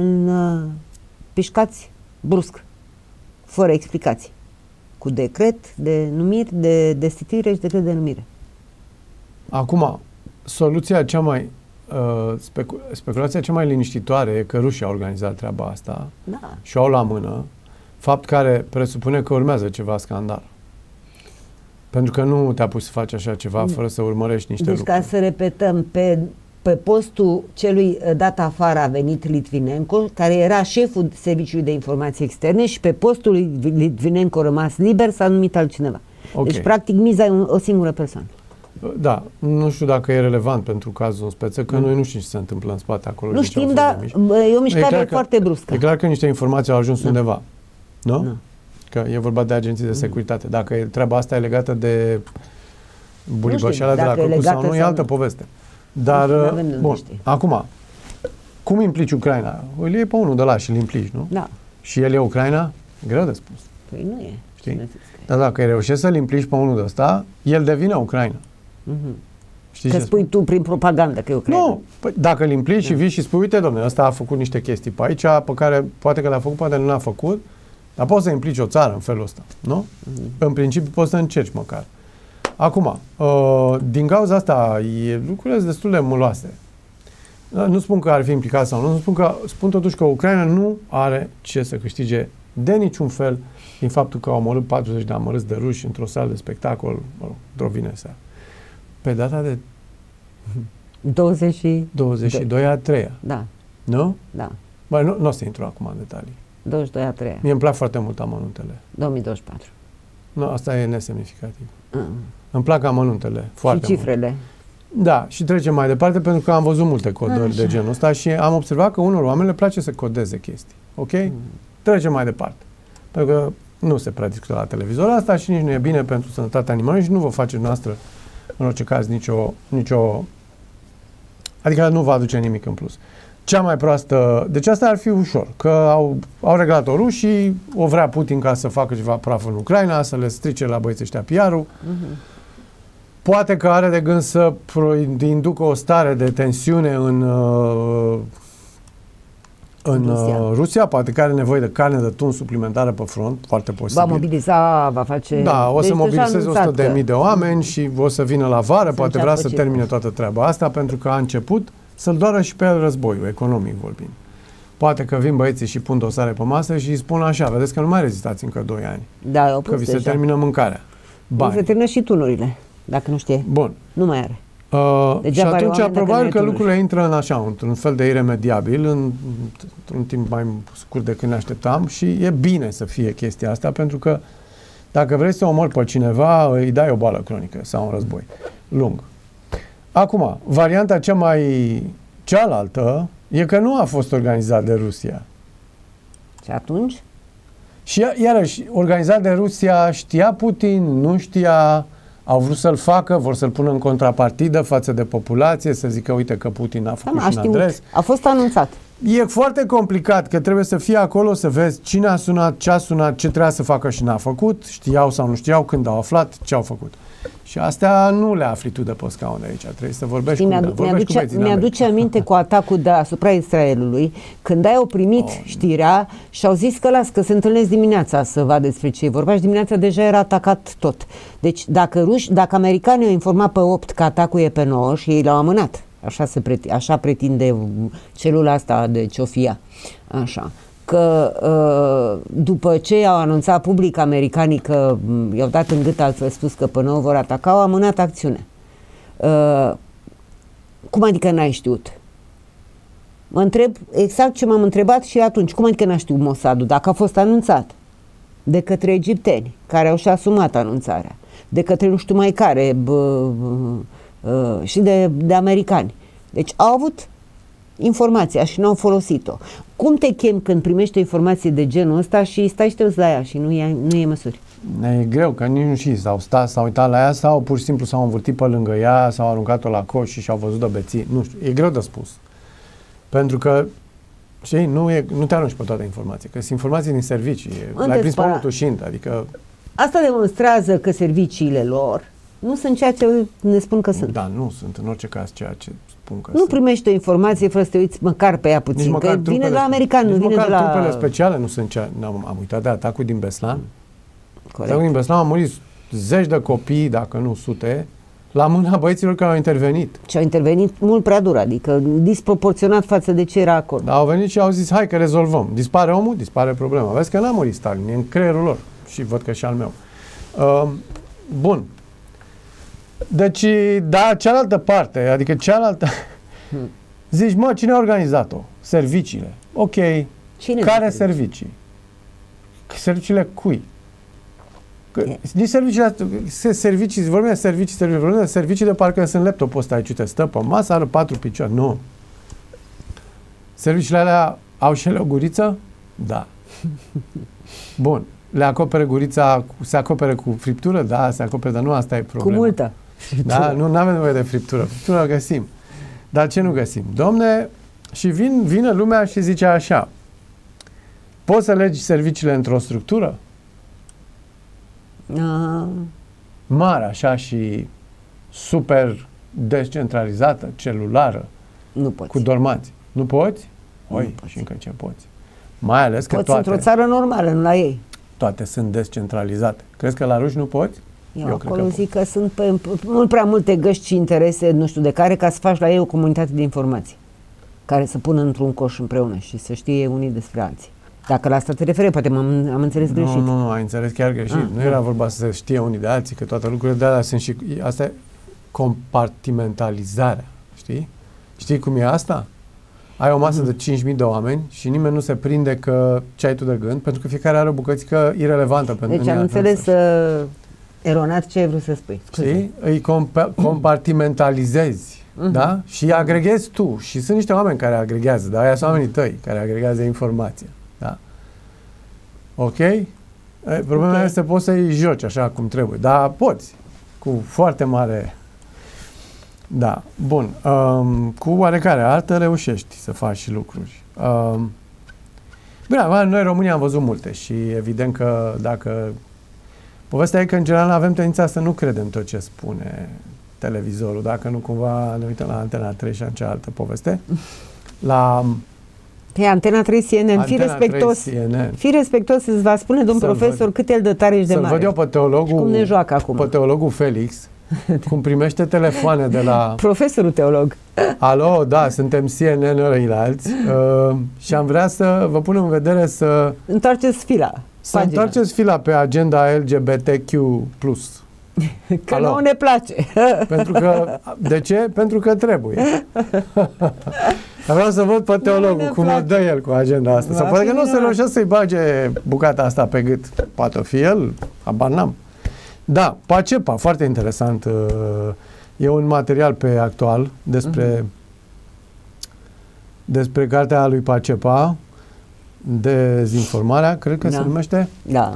pișcați brusc, fără explicații, cu decret de numire, de destituire și decret de numire. Acum, soluția cea mai speculația cea mai liniștitoare e că rușii au organizat treaba asta și o au la mână, fapt care presupune că urmează ceva scandal. Pentru că nu te-a pus să faci așa ceva fără să urmărești niște lucruri. Ca să repetăm, pe pe postul celui dat afară a venit Litvinenko, care era șeful Serviciului de Informații Externe, și pe postul lui Litvinenko rămas liber s-a numit altcineva. Okay. Deci, practic, miza e o singură persoană. Da, nu știu dacă e relevant pentru cazul în speță, că noi nu știm ce se întâmplă în spate acolo. Nu știm, dar e o mișcare foarte bruscă. E clar că niște informații au ajuns undeva, nu? Că e vorba de agenții de securitate. Dacă treaba asta e legată de bulibășeala de la Crăcu sau nu, e altă poveste. Dar, bun, acum, cum implici Ucraina? Îl iei pe unul de la și îl implici, nu? Da. Și el e Ucraina? Greu de spus. Păi nu e. Știi? Dar dacă reușești să-l implici pe unul de ăsta, el devine Ucraina. Știi că spui tu prin propagandă că e Ucraina. Nu, păi, dacă îl implici și vii și spui, uite, domnule, ăsta a făcut niște chestii pe aici, pe care poate că le-a făcut, poate nu le-a făcut, dar poți să implici o țară în felul ăsta, nu? În principiu poți să încerci măcar. Acum, din cauza asta, lucrurile sunt destul de mâloase. Nu spun că ar fi implicat sau nu, spun totuși că Ucraina nu are ce să câștige de niciun fel din faptul că au omorât 40 de amărâți de ruși într-o sală de spectacol, într-o vineri seara. Pe data de 22 a 3-a. Da. Nu? Da. Băi, nu o să intru acum în detalii. 22 a 3-a. Mie îmi plac foarte mult amănuntele. 2024. Nu, asta e nesemnificativ. Îmi plac amănuntele foarte și cifrele. Mult. Da, și trecem mai departe pentru că am văzut multe codări de genul ăsta și am observat că unor oameni le place să codeze chestii. Ok? Trecem mai departe. Pentru că nu se prea discută la televizor asta și nici nu e bine pentru sănătatea animalelor și nu vă face noastră în orice caz nicio adică nu va aduce nimic în plus. Cea mai proastă, deci asta ar fi ușor, că au reglat-o rușii, o vrea Putin ca să facă ceva praf în Ucraina, să le strice la băieții ăștia PR-ul. Poate că are de gând să inducă o stare de tensiune în Rusia, poate că are nevoie de carne de tun suplimentară pe front, foarte posibil. Va mobiliza, va face... Da, o să mobilizeze 100.000 de oameni și o să vină la vară, poate vrea să termine toată treaba asta, pentru că a început să-l doară și pe el războiul, economic vorbind. Poate că vin băieții și pun dosare pe masă și îi spun așa, vedeți că nu mai rezistați încă 2 ani. Da, că vi se termină mâncarea. Se termină și tunurile, dacă nu știe. Bun. Nu mai are. Și atunci probabil că lucrurile intră într-un fel de iremediabil, într-un timp mai scurt decât ne așteptam și e bine să fie chestia asta, pentru că dacă vrei să omori pe cineva, îi dai o boală cronică sau un război lung. Acum, varianta cealaltă e că nu a fost organizat de Rusia. Și atunci? Și iarăși, organizat de Rusia, știa Putin, nu știa... Au vrut să-l facă, vor să-l pună în contrapartidă față de populație, să zică, uite că Putin a făcut și un adres. A fost anunțat. E foarte complicat, că trebuie să fii acolo să vezi cine a sunat, ce a sunat, ce trebuia să facă și n-a făcut, știau sau nu știau, când au aflat, ce au făcut. Și astea nu le afli tu de pe scaun de aici, trebuie să vorbești Mi-aduce aminte cu atacul asupra Israelului, când au primit știrea și au zis că las, că se întâlnesc dimineața să vadă despre ce e vorba și dimineața deja era atacat tot. Deci dacă americanii au informat pe 8 că atacul e pe 9 și ei l-au amânat, așa pretinde celula asta de Ciofia, așa. Că după ce au anunțat public americanii că i-au dat în gât, altfel spus, că pe 9 vor ataca, au amânat acțiunea. Cum adică n-ai știut? Mă întreb exact ce m-am întrebat și atunci. Cum adică n-a știut Mossadul? Dacă a fost anunțat de către egipteni, care au și asumat anunțarea, de către nu știu mai care și de americani. Deci au avut informația și n-au folosit-o. Cum te chem când primești o informație de genul ăsta și stai și te uiți la ea și nu iei măsuri? E greu, că nici nu știi, s-au uitat la ea sau pur și simplu s-au învârtit pe lângă ea, s-au aruncat-o la coș și și-au văzut de beții. Nu știu, e greu de spus. Pentru că, știi, nu te arunci pe toate informații, că sunt informații din servicii, l-ai prins pământul și adică... Asta demonstrează că serviciile lor nu sunt ceea ce ne spun că sunt. Da, nu sunt, în orice caz, ceea ce spun că nu sunt. Primești o informație fără să te uiți măcar pe ea puțin, nici că vine de la american, nu vine de la... trupele speciale nu sunt ceea... Am uitat de atacul din Beslan. Corect. Atacul din Beslan au murit zeci de copii, dacă nu sute, la mâna băieților care au intervenit. Și au intervenit mult prea dur, adică disproporționat față de ce era acolo. Dar au venit și au zis, hai că rezolvăm. Dispare omul, dispare problema. Vezi că n-a murit Stalin, e în creierul lor. Și văd că și al meu. Bun. Deci, da, cealaltă parte, adică Zici, mă, cine a organizat-o? Serviciile. Ok. Cine Care servicii? Serviciile cui? Nici servicii, vorbim de servicii de parcă sunt laptopul ăsta aici, te stă pe masă, are 4 picioare. Nu. Serviciile alea au și ele o guriță? Da. Bun. Le acopere gurița, se acopere cu friptură? Da, se acopere, dar nu asta e problema. Cu multă. Da, nu avem nevoie de friptură. Friptură o găsim. Dar ce nu găsim? Domne, și vine lumea și zice așa, poți să legi serviciile într-o structură? Mare, așa, și super descentralizată, celulară, Nu poți. cu dormați. Nu poți? Oi, și încă ce poți. Mai ales că Poți într-o țară normală, nu la ei. toate sunt descentralizate. Crezi că la ruși nu poți? Eu acolo zic că sunt mult prea multe găști și interese, nu știu de care, ca să faci la ei o comunitate de informații care să pună într-un coș împreună și să știe unii despre alții. Dacă la asta te referi, poate am înțeles greșit. Nu, ai înțeles chiar greșit. Nu era vorba să se știe unii de alții, că toate lucrurile de alea sunt și... Asta e compartimentalizarea, știi? Știi cum e asta? Ai o masă de 5.000 de oameni și nimeni nu se prinde că ce ai tu de gând, pentru că fiecare are o bucățică irelevantă pentru Deci am înțeles eronat ce ai vrut să spui. Știi? Îi compartimentalizezi, da? Și agregezi tu. Și sunt niște oameni care agregează, dar aia sunt oamenii tăi care agregează informația. Da? Ok? Problema este să poți să-i joci așa cum trebuie. Dar poți. Cu foarte mare... Da. Bun. Cu oarecare artă reușești să faci și lucruri. Bine, noi în România am văzut multe și evident că dacă... Povestea e că în general avem tendința să nu credem tot ce spune televizorul, dacă nu cumva ne uităm la Antena 3 și în cealaltă poveste. La... Antena 3 CNN, fii respectos. Fii respectos, îți va spune domn profesor cât el de tare ești de mare. Să-l văd eu pe teologul, cum ne joacă acum. Pe teologul Felix, cum primește telefoane de la... Profesorul teolog. Alo, da, suntem CNN ăilalți și am vrea să vă punem în vedere să... Întoarceți fila. Să întoarceți fila pe agenda LGBTQ+. Că nu ne place. Pentru că, de ce? Pentru că trebuie. Vreau să văd pe teologul cum o dă el cu agenda asta. Sau poate că nu o să reușească să-i bage bucata asta pe gât. Poate fi el, habar n-am. Da, Pacepa, foarte interesant. E un material pe Actual despre cartea lui Pacepa, Dezinformarea, cred că se numește. Da.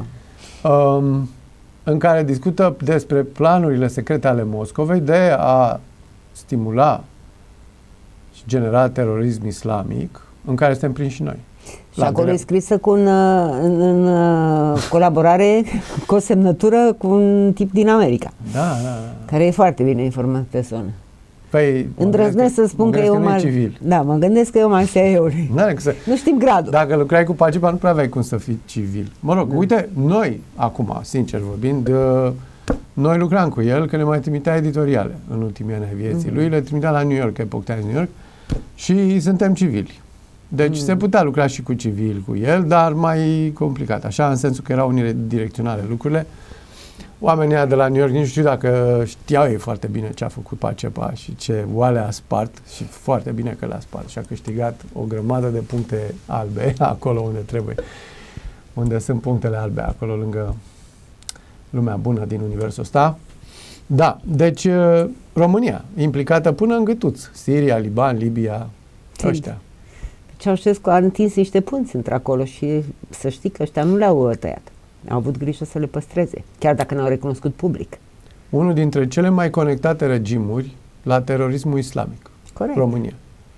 În care discută despre planurile secrete ale Moscovei de a stimula și genera terorism islamic, în care suntem prinși și noi. Și acolo e scrisă cu în colaborare, cu o semnătură cu un tip din America. Da. Care e foarte bine informat pe zonă. Păi, îndrăznesc să spun că e om al... civil. Da, mă gândesc că e om al CIA-ului. Nu știm gradul. Dacă lucrai cu Pacepa, nu prea aveai cum să fii civil. Mă rog, uite, noi, acum, sincer vorbind, noi lucram cu el, că ne mai trimitea editoriale în ultimii ani ai vieții lui, le trimitea la New York, Epoch Times New York, și suntem civili. Deci se putea lucra și cu civil cu el, dar mai complicat. Așa, în sensul că erau unidirecționale lucrurile. Oamenii de la New York nici nu știu dacă știau ei foarte bine ce a făcut Pacepa și ce oale a spart și foarte bine că le-a spart și a câștigat o grămadă de puncte albe acolo unde trebuie. Unde sunt punctele albe, acolo lângă lumea bună din universul ăsta. Da, deci România, implicată până în gâtuț. Siria, Liban, Libia, ăștia. Ceaușescu a întins niște punți într-acolo și să știi că ăștia nu le-au tăiat. Au avut grijă să le păstreze, chiar dacă n-au recunoscut public. Unul dintre cele mai conectate regimuri la terorismul islamic. Corect. România.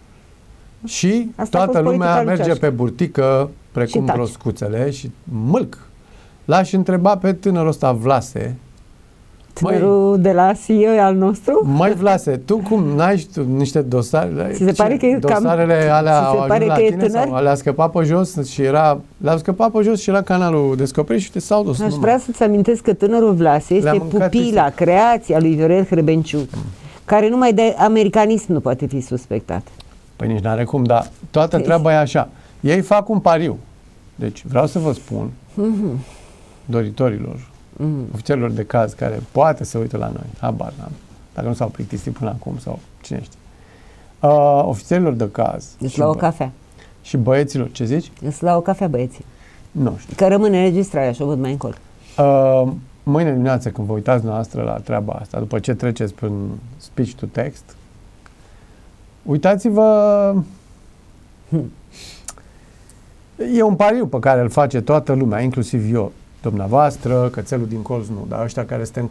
Și asta toată lumea merge pe burtică, precum broscuțele, și mâlc. L-aș întreba pe tânărul ăsta Vlase. Tânărul de la CEO al nostru? Mai Vlase, tu cum n-ai niște dosare? Ți se pare că dosarele alea au ajuns la tine tânăr? sau le-a scăpat pe jos și era canalul descoperit și s-au dus. Aș vrea să-ți amintesc că tânărul Vlase este pupila, creația lui Viorel Hrebenciu, care numai de americanism nu poate fi suspectat. Păi nici n-are cum, dar toată treaba e așa. Ei fac un pariu. Deci vreau să vă spun doritorilor, ofițerilor de caz care poate să uită la noi, habar n-am, dacă nu s-au plictisit până acum sau cine știe. Ofițerilor de caz. Deci la o cafea. Și băieților, ce zici? Deci la o cafea, băieții. Nu știu. Că rămâne înregistrarea și o văd mai încolo. Mâine dimineață, când vă uitați noastră la treaba asta, după ce treceți prin speech to text, uitați-vă. E un pariu pe care îl face toată lumea, inclusiv eu, dumneavoastră, cățelul din colț nu, dar ăștia care suntem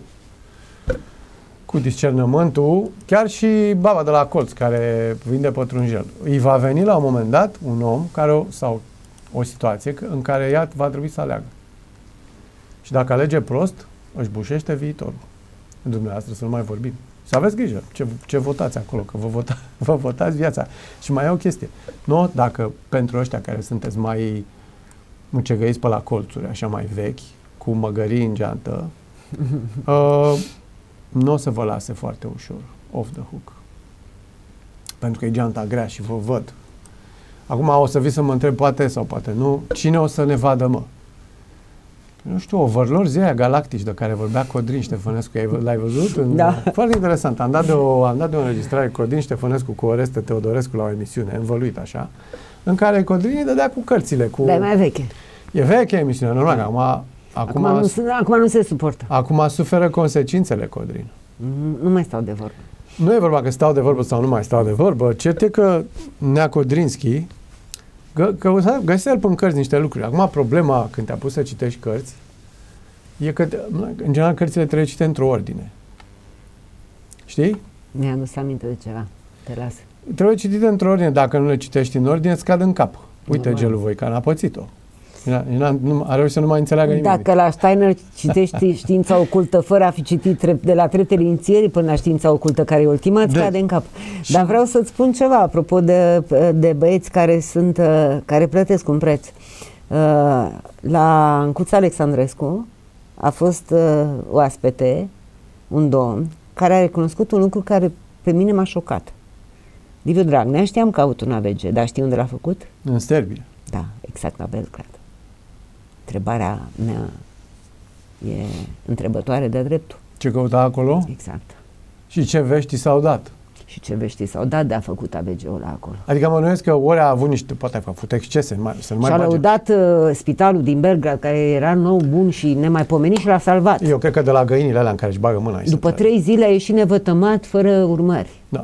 cu discernământul, chiar și baba de la colț care vinde pătrunjel. Îi va veni la un moment dat un om sau o situație în care ea va trebui să aleagă. Și dacă alege prost, își bușește viitorul. Dumneavoastră să nu mai vorbim. Să aveți grijă ce votați acolo, că vă votați viața. Și mai e o chestie. Nu, dacă pentru ăștia care sunteți mai mucegăiți pe la colțuri, așa mai vechi, cu măgării în geantă, nu o să vă lase foarte ușor off the hook. Pentru că e geanta grea și vă văd. Acum o să vii să mă întreb, poate sau poate nu, cine o să ne vadă, mă? Nu știu, overlorzi aia galactici de care vorbea Codrin Ștefănescu, l-ai văzut? Da. Foarte interesant. Am dat de o înregistrare Codrin Ștefănescu cu Oreste Teodorescu la o emisiune, învăluit așa, în care Codrin îi dădea cu cărțile. Dar e mai veche. E veche emisiunea, normal. Acum nu se suportă. Acum suferă consecințele, Codrin. Nu mai stau de vorbă. Nu e vorba că stau de vorbă sau nu mai stau de vorbă. Cert e că Nea Codrinski găsea el în cărți niște lucruri. Acum problema când te-a pus să citești cărți e că, în general, cărțile trebuie citite într-o ordine. Știi? Mi-am adus aminte de ceva. Te las. Trebuie citite într-o ordine. Dacă nu le citești în ordine, îți cad în cap. Uite, Gelu Voican a pățit-o. A reușit să nu mai înțeleagă nimic. Dacă la Steiner citești știința ocultă fără a fi citit de la treptele inițierii până la știința ocultă, care e ultima, îți cade în cap. Dar vreau să-ți spun ceva apropo de băieți care plătesc un preț. La Ancuța Alexandrescu a fost oaspete un domn care a recunoscut un lucru care pe mine m-a șocat. Liviu Dragnea, știam că a avut un AVG, dar știi unde l-a făcut? În Serbia. Da, exact la Belgrad. Întrebarea mea e întrebătoare de dreptul. Ce căuta acolo? Exact. Și ce vești s-au dat? Și ce vești s-au dat de a făcut AVG-ul acolo. Adică mă nuiesc că ori a avut niște, poate a făcut excese, să nu mai și a lăudat spitalul din Belgrad, care era nou, bun și nemaipomenit, și l-a salvat. Eu cred că de la găinile alea în care își bagă mâna. După 3 zile a ieșit nevătămat, fără urmări. Da.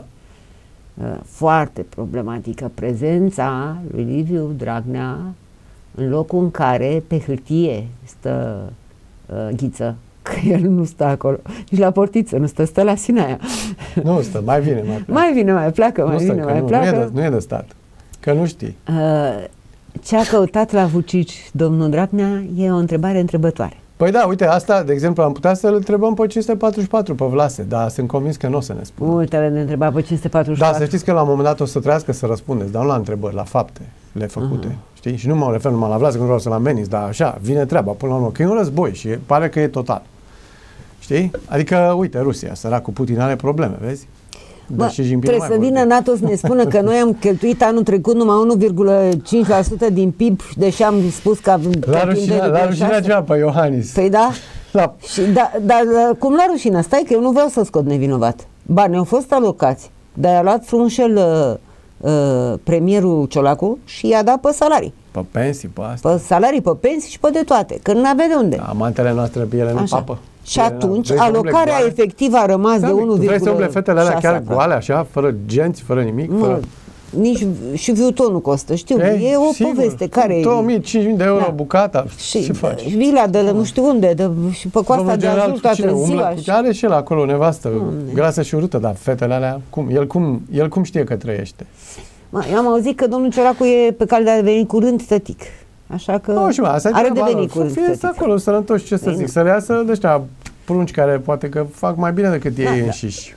Foarte problematică prezența lui Liviu Dragnea în locul în care pe hârtie stă Ghiță, că el nu stă acolo, nici la portiță nu stă la Sinaia. Nu stă, mai vine, mai pleacă. Mai vine, mai pleacă, mai vine, mai pleacă. Nu e de stat, că nu știi. Ce a căutat la Vucici domnul Dragnea e o întrebare întrebătoare. Păi da, uite, asta, de exemplu, am putea să-l întrebăm pe 544, pe Vlase, dar sunt convins că nu o să ne spună. Multele ne întreba pe 544. Da, să știți că la un moment dat o să trăiască să răspundeți, dar nu la întrebări, la fapte le făcute. Știi? Și nu mă refer numai la Vlase, că nu vreau să-l ameniți, dar așa, vine treaba până la urmă, că e un război și pare că e total. Știi? Adică, uite, Rusia, săracul Putin are probleme, vezi? Bă, trebuie să vină NATO să ne spună că noi am cheltuit anul trecut numai 1,5% din PIB, deși am spus că avem... La rușinea ceva pe Iohannis. Păi da? Da. Dar cum la rușinea? Stai că eu nu vreau să scot nevinovat. Banii au fost alocați, dar i-a luat frunșel premierul Ciolacu și i-a dat pe salarii. Pe pensii, pe asta. Pe salarii, pe pensii și pe de toate, că nu avea de unde. Amantele noastre pe ele nu papă. Și atunci alocarea efectivă a rămas de 1,6%. Vrei să umble fetele alea chiar goale, așa, fără genți, fără nimic? Nu, nici și viutonul costă, știu, e o poveste care e... 2.000-5.000 de euro bucata, ce faci? Vila de nu știu unde, și pe coasta de Azur toată ziua. Are și el acolo o nevastă, grasă și urâtă, dar fetele alea, el cum știe că trăiește? Eu am auzit că domnul Ciolacu e pe cale de a deveni curând tătic. Așa că are devenit curând tătic. Să fie acolo sănătoși, ce să zic, să le iasă de ăștia prunci care poate că fac mai bine decât ei înșiși.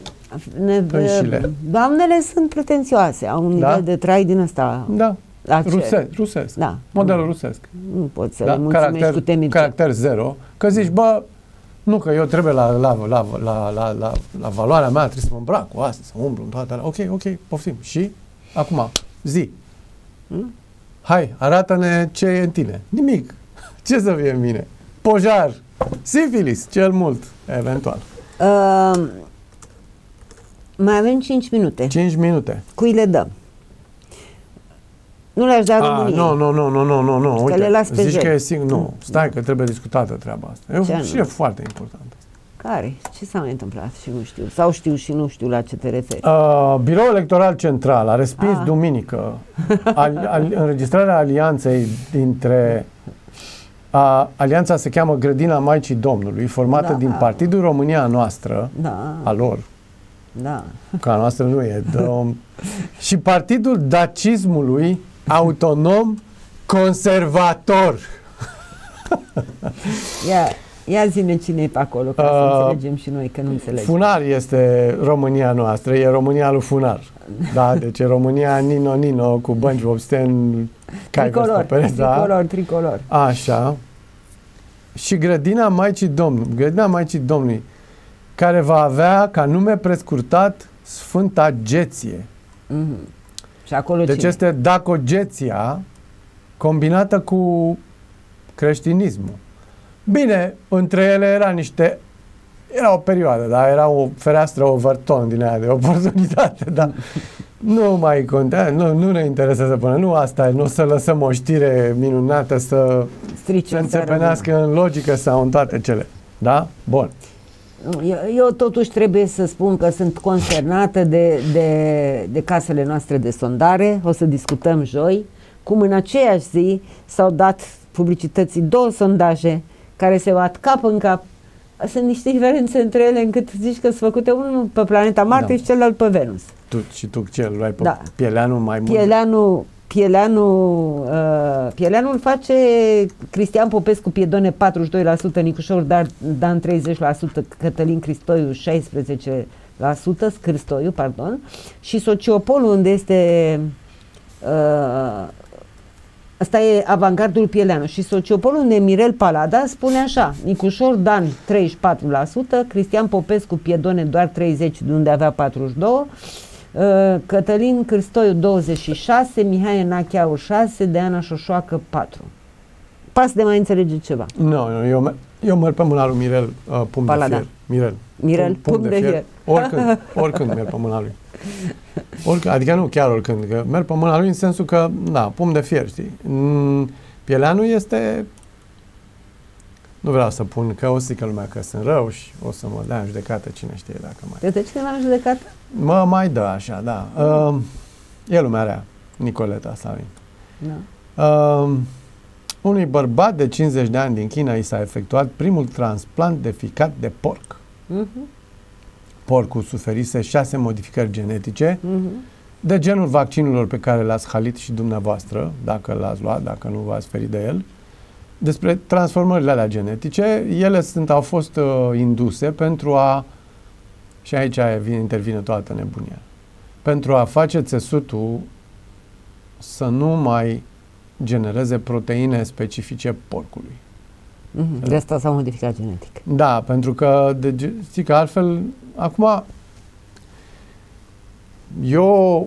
Doamnele sunt pretențioase, au un nivel de trai din ăsta. Da, rusesc. Da. Modelul rusesc. Nu poți să le mulțumești cu temniță. Caracter zero, că zici, bă, nu, că eu trebuie la valoarea mea, trebuie să mă îmbrac cu asta, să umblu în toate alea. Ok, poftim. Și acum, zi. Hai, arată-ne ce e în tine. Nimic. Ce să fie în mine? Pojar, sifilis, cel mult, eventual. Mai avem 5 minute. 5 minute. Cui le dăm? Nu le-aș da României. Nu. Că Uite, le las pe zici zel. că e sigur. Nu, stai că trebuie discutată treaba asta. Ce Și anume? e foarte importantă. Care? Ce s-a mai întâmplat și nu știu? Sau știu și nu știu la ce te referi? Biroul Electoral Central a respins duminică înregistrarea alianței dintre alianța se cheamă Grădina Maicii Domnului, formată din Partidul România Noastră, a lor, că a noastră nu e, și Partidul Dacismului Autonom Conservator. Ia zi-ne cine e pe acolo, ca să înțelegem și noi, că nu înțelegem. Funar este România noastră, e România lui Funar. Da, deci e România Nino, cu bănci vopsten, tricolor. Așa. Și Grădina Maicii Domnului, care va avea ca nume prescurtat Sfânta Geție. Și acolo deci cine? este Dacogeția combinată cu creștinismul. Bine, între ele era o perioadă, da? Era o fereastră Overton din aia de oportunitate, dar nu mai contează, nu ne interesează până, nu asta e, nu o să lăsăm o știre minunată să se înțepenească în logică sau în toate cele. Da? Bun. Eu totuși trebuie să spun că sunt consternată de casele noastre de sondare, o să discutăm joi, cum în aceeași zi s-au dat publicității 2 sondaje care se bat cap în cap. Sunt niște diferențe între ele încât zici că sunt făcute unul pe planeta Marte și celălalt pe Venus. Tu ce luai pe Pieleanu mai mult? Pieleanul face Cristian Popescu Piedone 42%, Nicușor Dan 30%, Cătălin Cristoiu 16%, Cristoiu, pardon, și Sociopolul, unde este asta e avangardul Pieleanu, și Sociopolul, unde Mirel Palada spune așa: Nicușor Dan 34%, Cristian Popescu Piedone doar 30%, de unde avea 42%, Cătălin Cristoiu 26%, Mihai Enacheau 6%, Deana Șoșoacă 4%. Pas de mai înțelege ceva. Nu, eu merg pe mâna lui Mirel, punct de fier. Mirel, punct de fier. Oricând merg pe mâna lui. Adică nu chiar oricând, că merg pe mâna lui în sensul că, punct de fier, știi? Pieleanu este... Nu vreau să pun, că o să zică lumea că sunt rău și o să mă dea în judecată, cine știe dacă mai... Te dă cineva în judecată? Mă mai dă așa, da. E lumea rea, Nicoleta Savin. Unui bărbat de 50 de ani din China i s-a efectuat primul transplant de ficat de porc. Porcul suferise 6 modificări genetice de genul vaccinurilor pe care le-ați halit și dumneavoastră, dacă l-ați luat, dacă nu v-ați ferit de el. Despre transformările alea genetice, ele au fost induse pentru a, și aici intervine toată nebunia, pentru a face țesutul să nu mai genereze proteine specifice porcului. De asta s-a modificat genetic. Da, pentru că, știi că altfel, acum, eu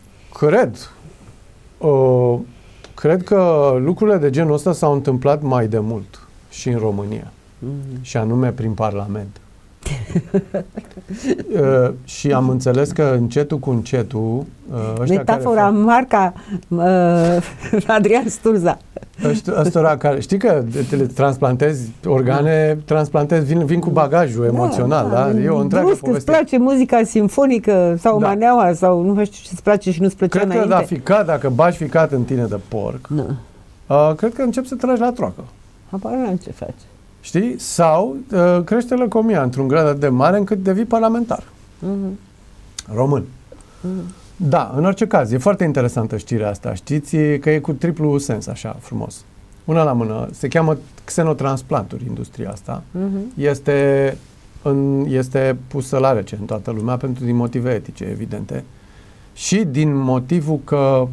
cred că lucrurile de genul ăsta s-au întâmplat mai de mult și în România, și anume prin Parlament. Și am înțeles că încetul cu încetul metafora marca Adrian Sturza. Ăstora care, știi că le transplantezi organe, vin cu bagajul emoțional, da? E o întreagă poveste. Îți place muzica simfonică sau maneaua sau nu știu ce-ți place și nu-ți plăcea înainte. Cred că ficat, dacă bagi ficat în tine de porc, cred că începi să tragi la troacă. Apar n-am ce faci. Știi? Sau crește lăcomia într-un grad atât de mare încât devii parlamentar. Român. Da, în orice caz, e foarte interesantă știrea asta. Știți că e cu triplu sens, așa, frumos. Una la mână, se cheamă xenotransplanturi, industria asta. Este pusă la rece în toată lumea din motive etice, evidente. Și din motivul că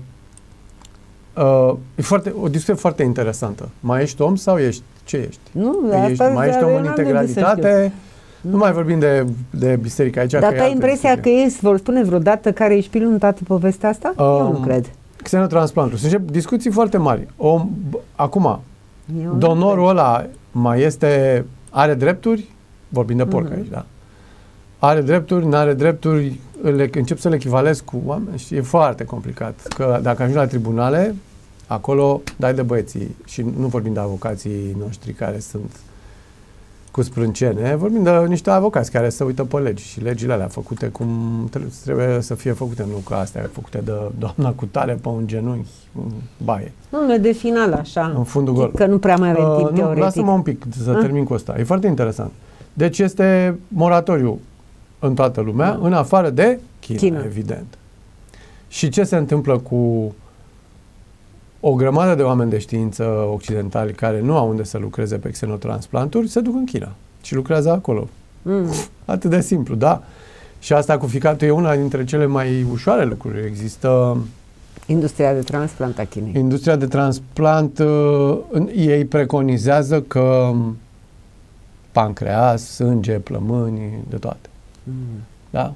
e o discuție foarte interesantă. Mai ești om sau ești? Ce ești? Mai ești om în integralitate? Nu mai vorbim de biserică aici. Dar tu ai impresia că ei vor spune vreodată care e șpilul în toată povestea asta? Eu nu cred. Xenotransplantul. Sunt discuții foarte mari. Acum, donorul ăla are drepturi? Vorbim de porc aici, da? are drepturi, nu are drepturi, încep să le echivalez cu oameni și e foarte complicat. Că dacă ajungi la tribunale, acolo dai de băieții și nu vorbim de avocații noștri care sunt cu sprâncene, vorbim de niște avocați care se uită pe legi și legile alea făcute cum trebuie să fie făcute, nu că astea făcute de doamna cu tare pe un genunchi, în baie. Nu, de final așa. În fundul gol. Că nu prea mai avem timp teoretic. Lasă-mă un pic să termin cu asta. E foarte interesant. Deci este moratoriu în toată lumea, în afară de China, evident. Și ce se întâmplă cu o grămadă de oameni de știință occidentali care nu au unde să lucreze pe xenotransplanturi, se duc în China și lucrează acolo. Atât de simplu, da? Și asta cu ficatul e una dintre cele mai ușoare lucruri. Există industria de transplant a Chinei. Industria de transplant, ei preconizează că pancreas, sânge, plămâni, de toate. Da?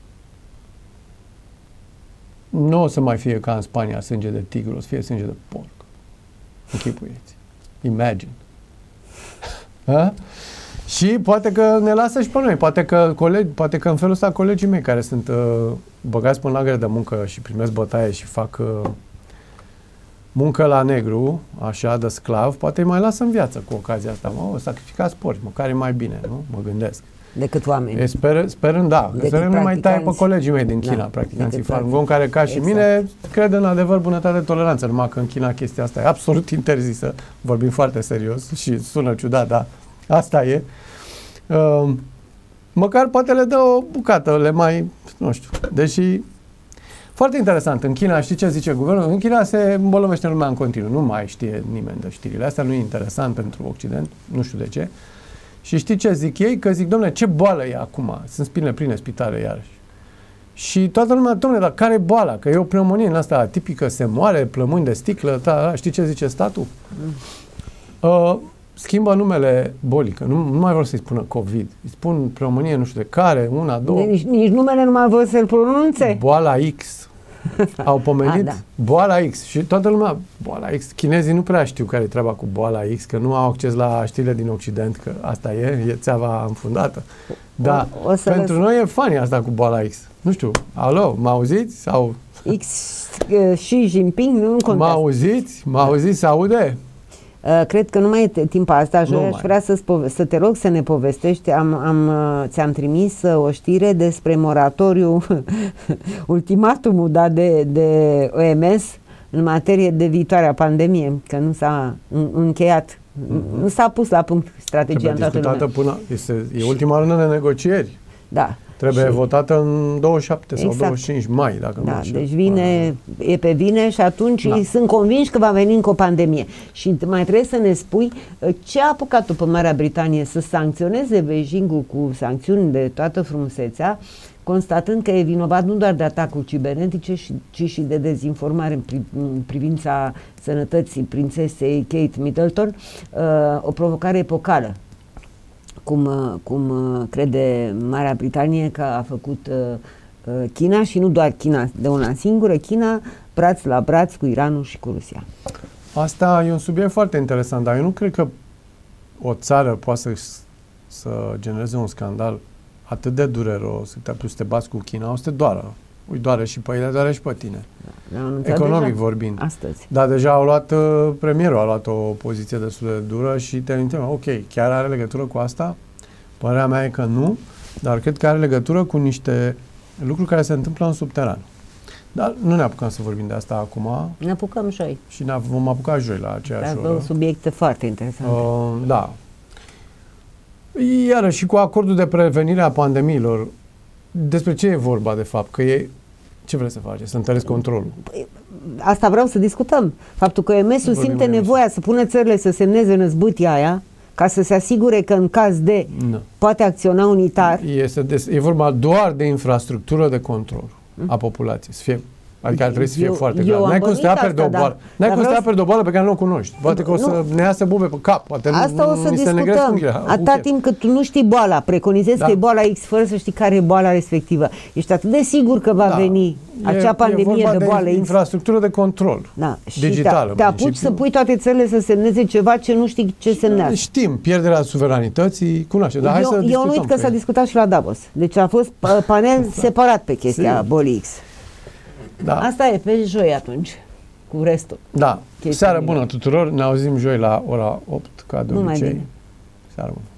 Nu o să mai fie ca în Spania sânge de tigru, o să fie sânge de porc. Închipuieți. Imagine. Ha? Și poate că ne lasă și pe noi. Poate că în felul ăsta colegii mei care sunt băgați pe lagăre de muncă și primesc bătaie și fac muncă la negru, așa, de sclav, poate îi mai lasă în viață cu ocazia asta. Sacrificați porci, măcar e mai bine, nu? Mă gândesc. Decât oameni. Sperând, da. Sperând nu mai taie pe colegii mei din China, practicanții Falun Gong, care, ca și mine, cred în adevăr, bunătate, toleranță. Numai că în China chestia asta e absolut interzisă. Vorbim foarte serios și sună ciudat, dar asta e. Măcar poate le dă o bucată, le mai, nu știu, deși foarte interesant. În China, știi ce zice guvernul? În China se îmbolnăvește lumea în continuu. Nu mai știe nimeni de știrile astea, nu e interesant pentru Occident, nu știu de ce. Și știi ce zic ei? Că zic, dom'le, ce boală e acum? Sunt spinele pline spitale iarăși. Și toată lumea, dom'le, dar care e boala? Că e o pneumonie în asta atipică, se moare, plămâni de sticlă, știi ce zice statul? Schimbă numele bolii, că nu mai vor să-i spună COVID. Îi spun pneumonie, nu știu de care, una, două. Nici numele nu mai vor să-l pronunțe. Boala X. Au pomenit boala X și toată lumea, boala X. Chinezii nu prea știu care e treaba cu boala X, că nu au acces la știrile din Occident, că asta e țeava înfundată. Da, pentru noi e funny asta cu boala X. Nu știu, alo, mă auziți? Sau X Xi Jinping, nu contează. Mă auziți, se aude? Cred că nu mai e timp asta. Aș vrea să te rog să ne povestești. Ți-am trimis o știre despre moratoriu, ultimatumul dat de OMS în materie de viitoarea pandemie, că nu s-a încheiat. Nu s-a pus la punct strategia în toată lumea. E ultima lună de negocieri. Da. Trebuie votată în 27 sau 25 mai, dacă nu știu. Deci e pe vine și atunci sunt convinși că va veni încă o pandemie. Și mai trebuie să ne spui ce a apucat-o pe Marea Britanie să sancționeze Beijing-ul cu sancțiuni de toată frumusețea, constatând că e vinovat nu doar de atacuri cibernetice, ci și de dezinformare în privința sănătății prințesei Kate Middleton, o provocare epocală. Cum crede Marea Britanie că a făcut China și nu doar China de una singură, China braț la braț cu Iranul și cu Rusia. Asta e un subiect foarte interesant, dar eu nu cred că o țară poate să genereze un scandal atât de dureros, să te bați cu China, o să te doară. Îi doare și pe ele, doare și pe tine. Economic vorbind. Astăzi. Dar deja au luat, premierul a luat o poziție destul de dură și te întrebi, ok, chiar are legătură cu asta? Părerea mea e că nu, dar cred că are legătură cu niște lucruri care se întâmplă în subteran. Dar nu ne apucăm să vorbim de asta acum. Ne apucăm joi. Și vom apuca joi la aceeași oră. Două subiecte foarte interesante. Da. Iarăși, și cu acordul de prevenire a pandemiilor, despre ce e vorba de fapt? Că e... Ce vreți să faceți? Să întăriți controlul? Asta vreau să discutăm. Faptul că OMS-ul simte nevoia să pună țările să semneze năzbâtia aia, ca să se asigure că în caz de poate acționa unitar. E vorba doar de infrastructură de control a populației. Să fie Adică ar trebui să fie foarte eu clar. am N-ai cum să te bănuit aperi de o asta, boală. dar- N-ai dar cum să te vreau aperi de o boală pe care nu o cunoști. Poate că o să ne iasă bube pe cap. Poate Asta o să ni se negrească discutăm. unghiile. Atâta timp cât tu nu știi boala, preconizezi Da. că e boala X fără să știi care e boala respectivă. Ești atât de sigur că va veni acea pandemie vorba de boală X. infrastructură de control Da. Și digitală. te apuci să pui toate țările să semneze ceva ce nu știi ce semnează. Știm, pierderea suveranității, cunoaște, dar hai să Eu discutăm. nu uit că s-a discutat și la Davos. Deci a fost panel separat pe chestia Sigur. bolii X. Da. Asta e pe joi atunci, cu restul. Da. Chestia Seară bună. bună tuturor. Ne auzim joi la ora 8, ca de Numai obicei. bine. Seară bună.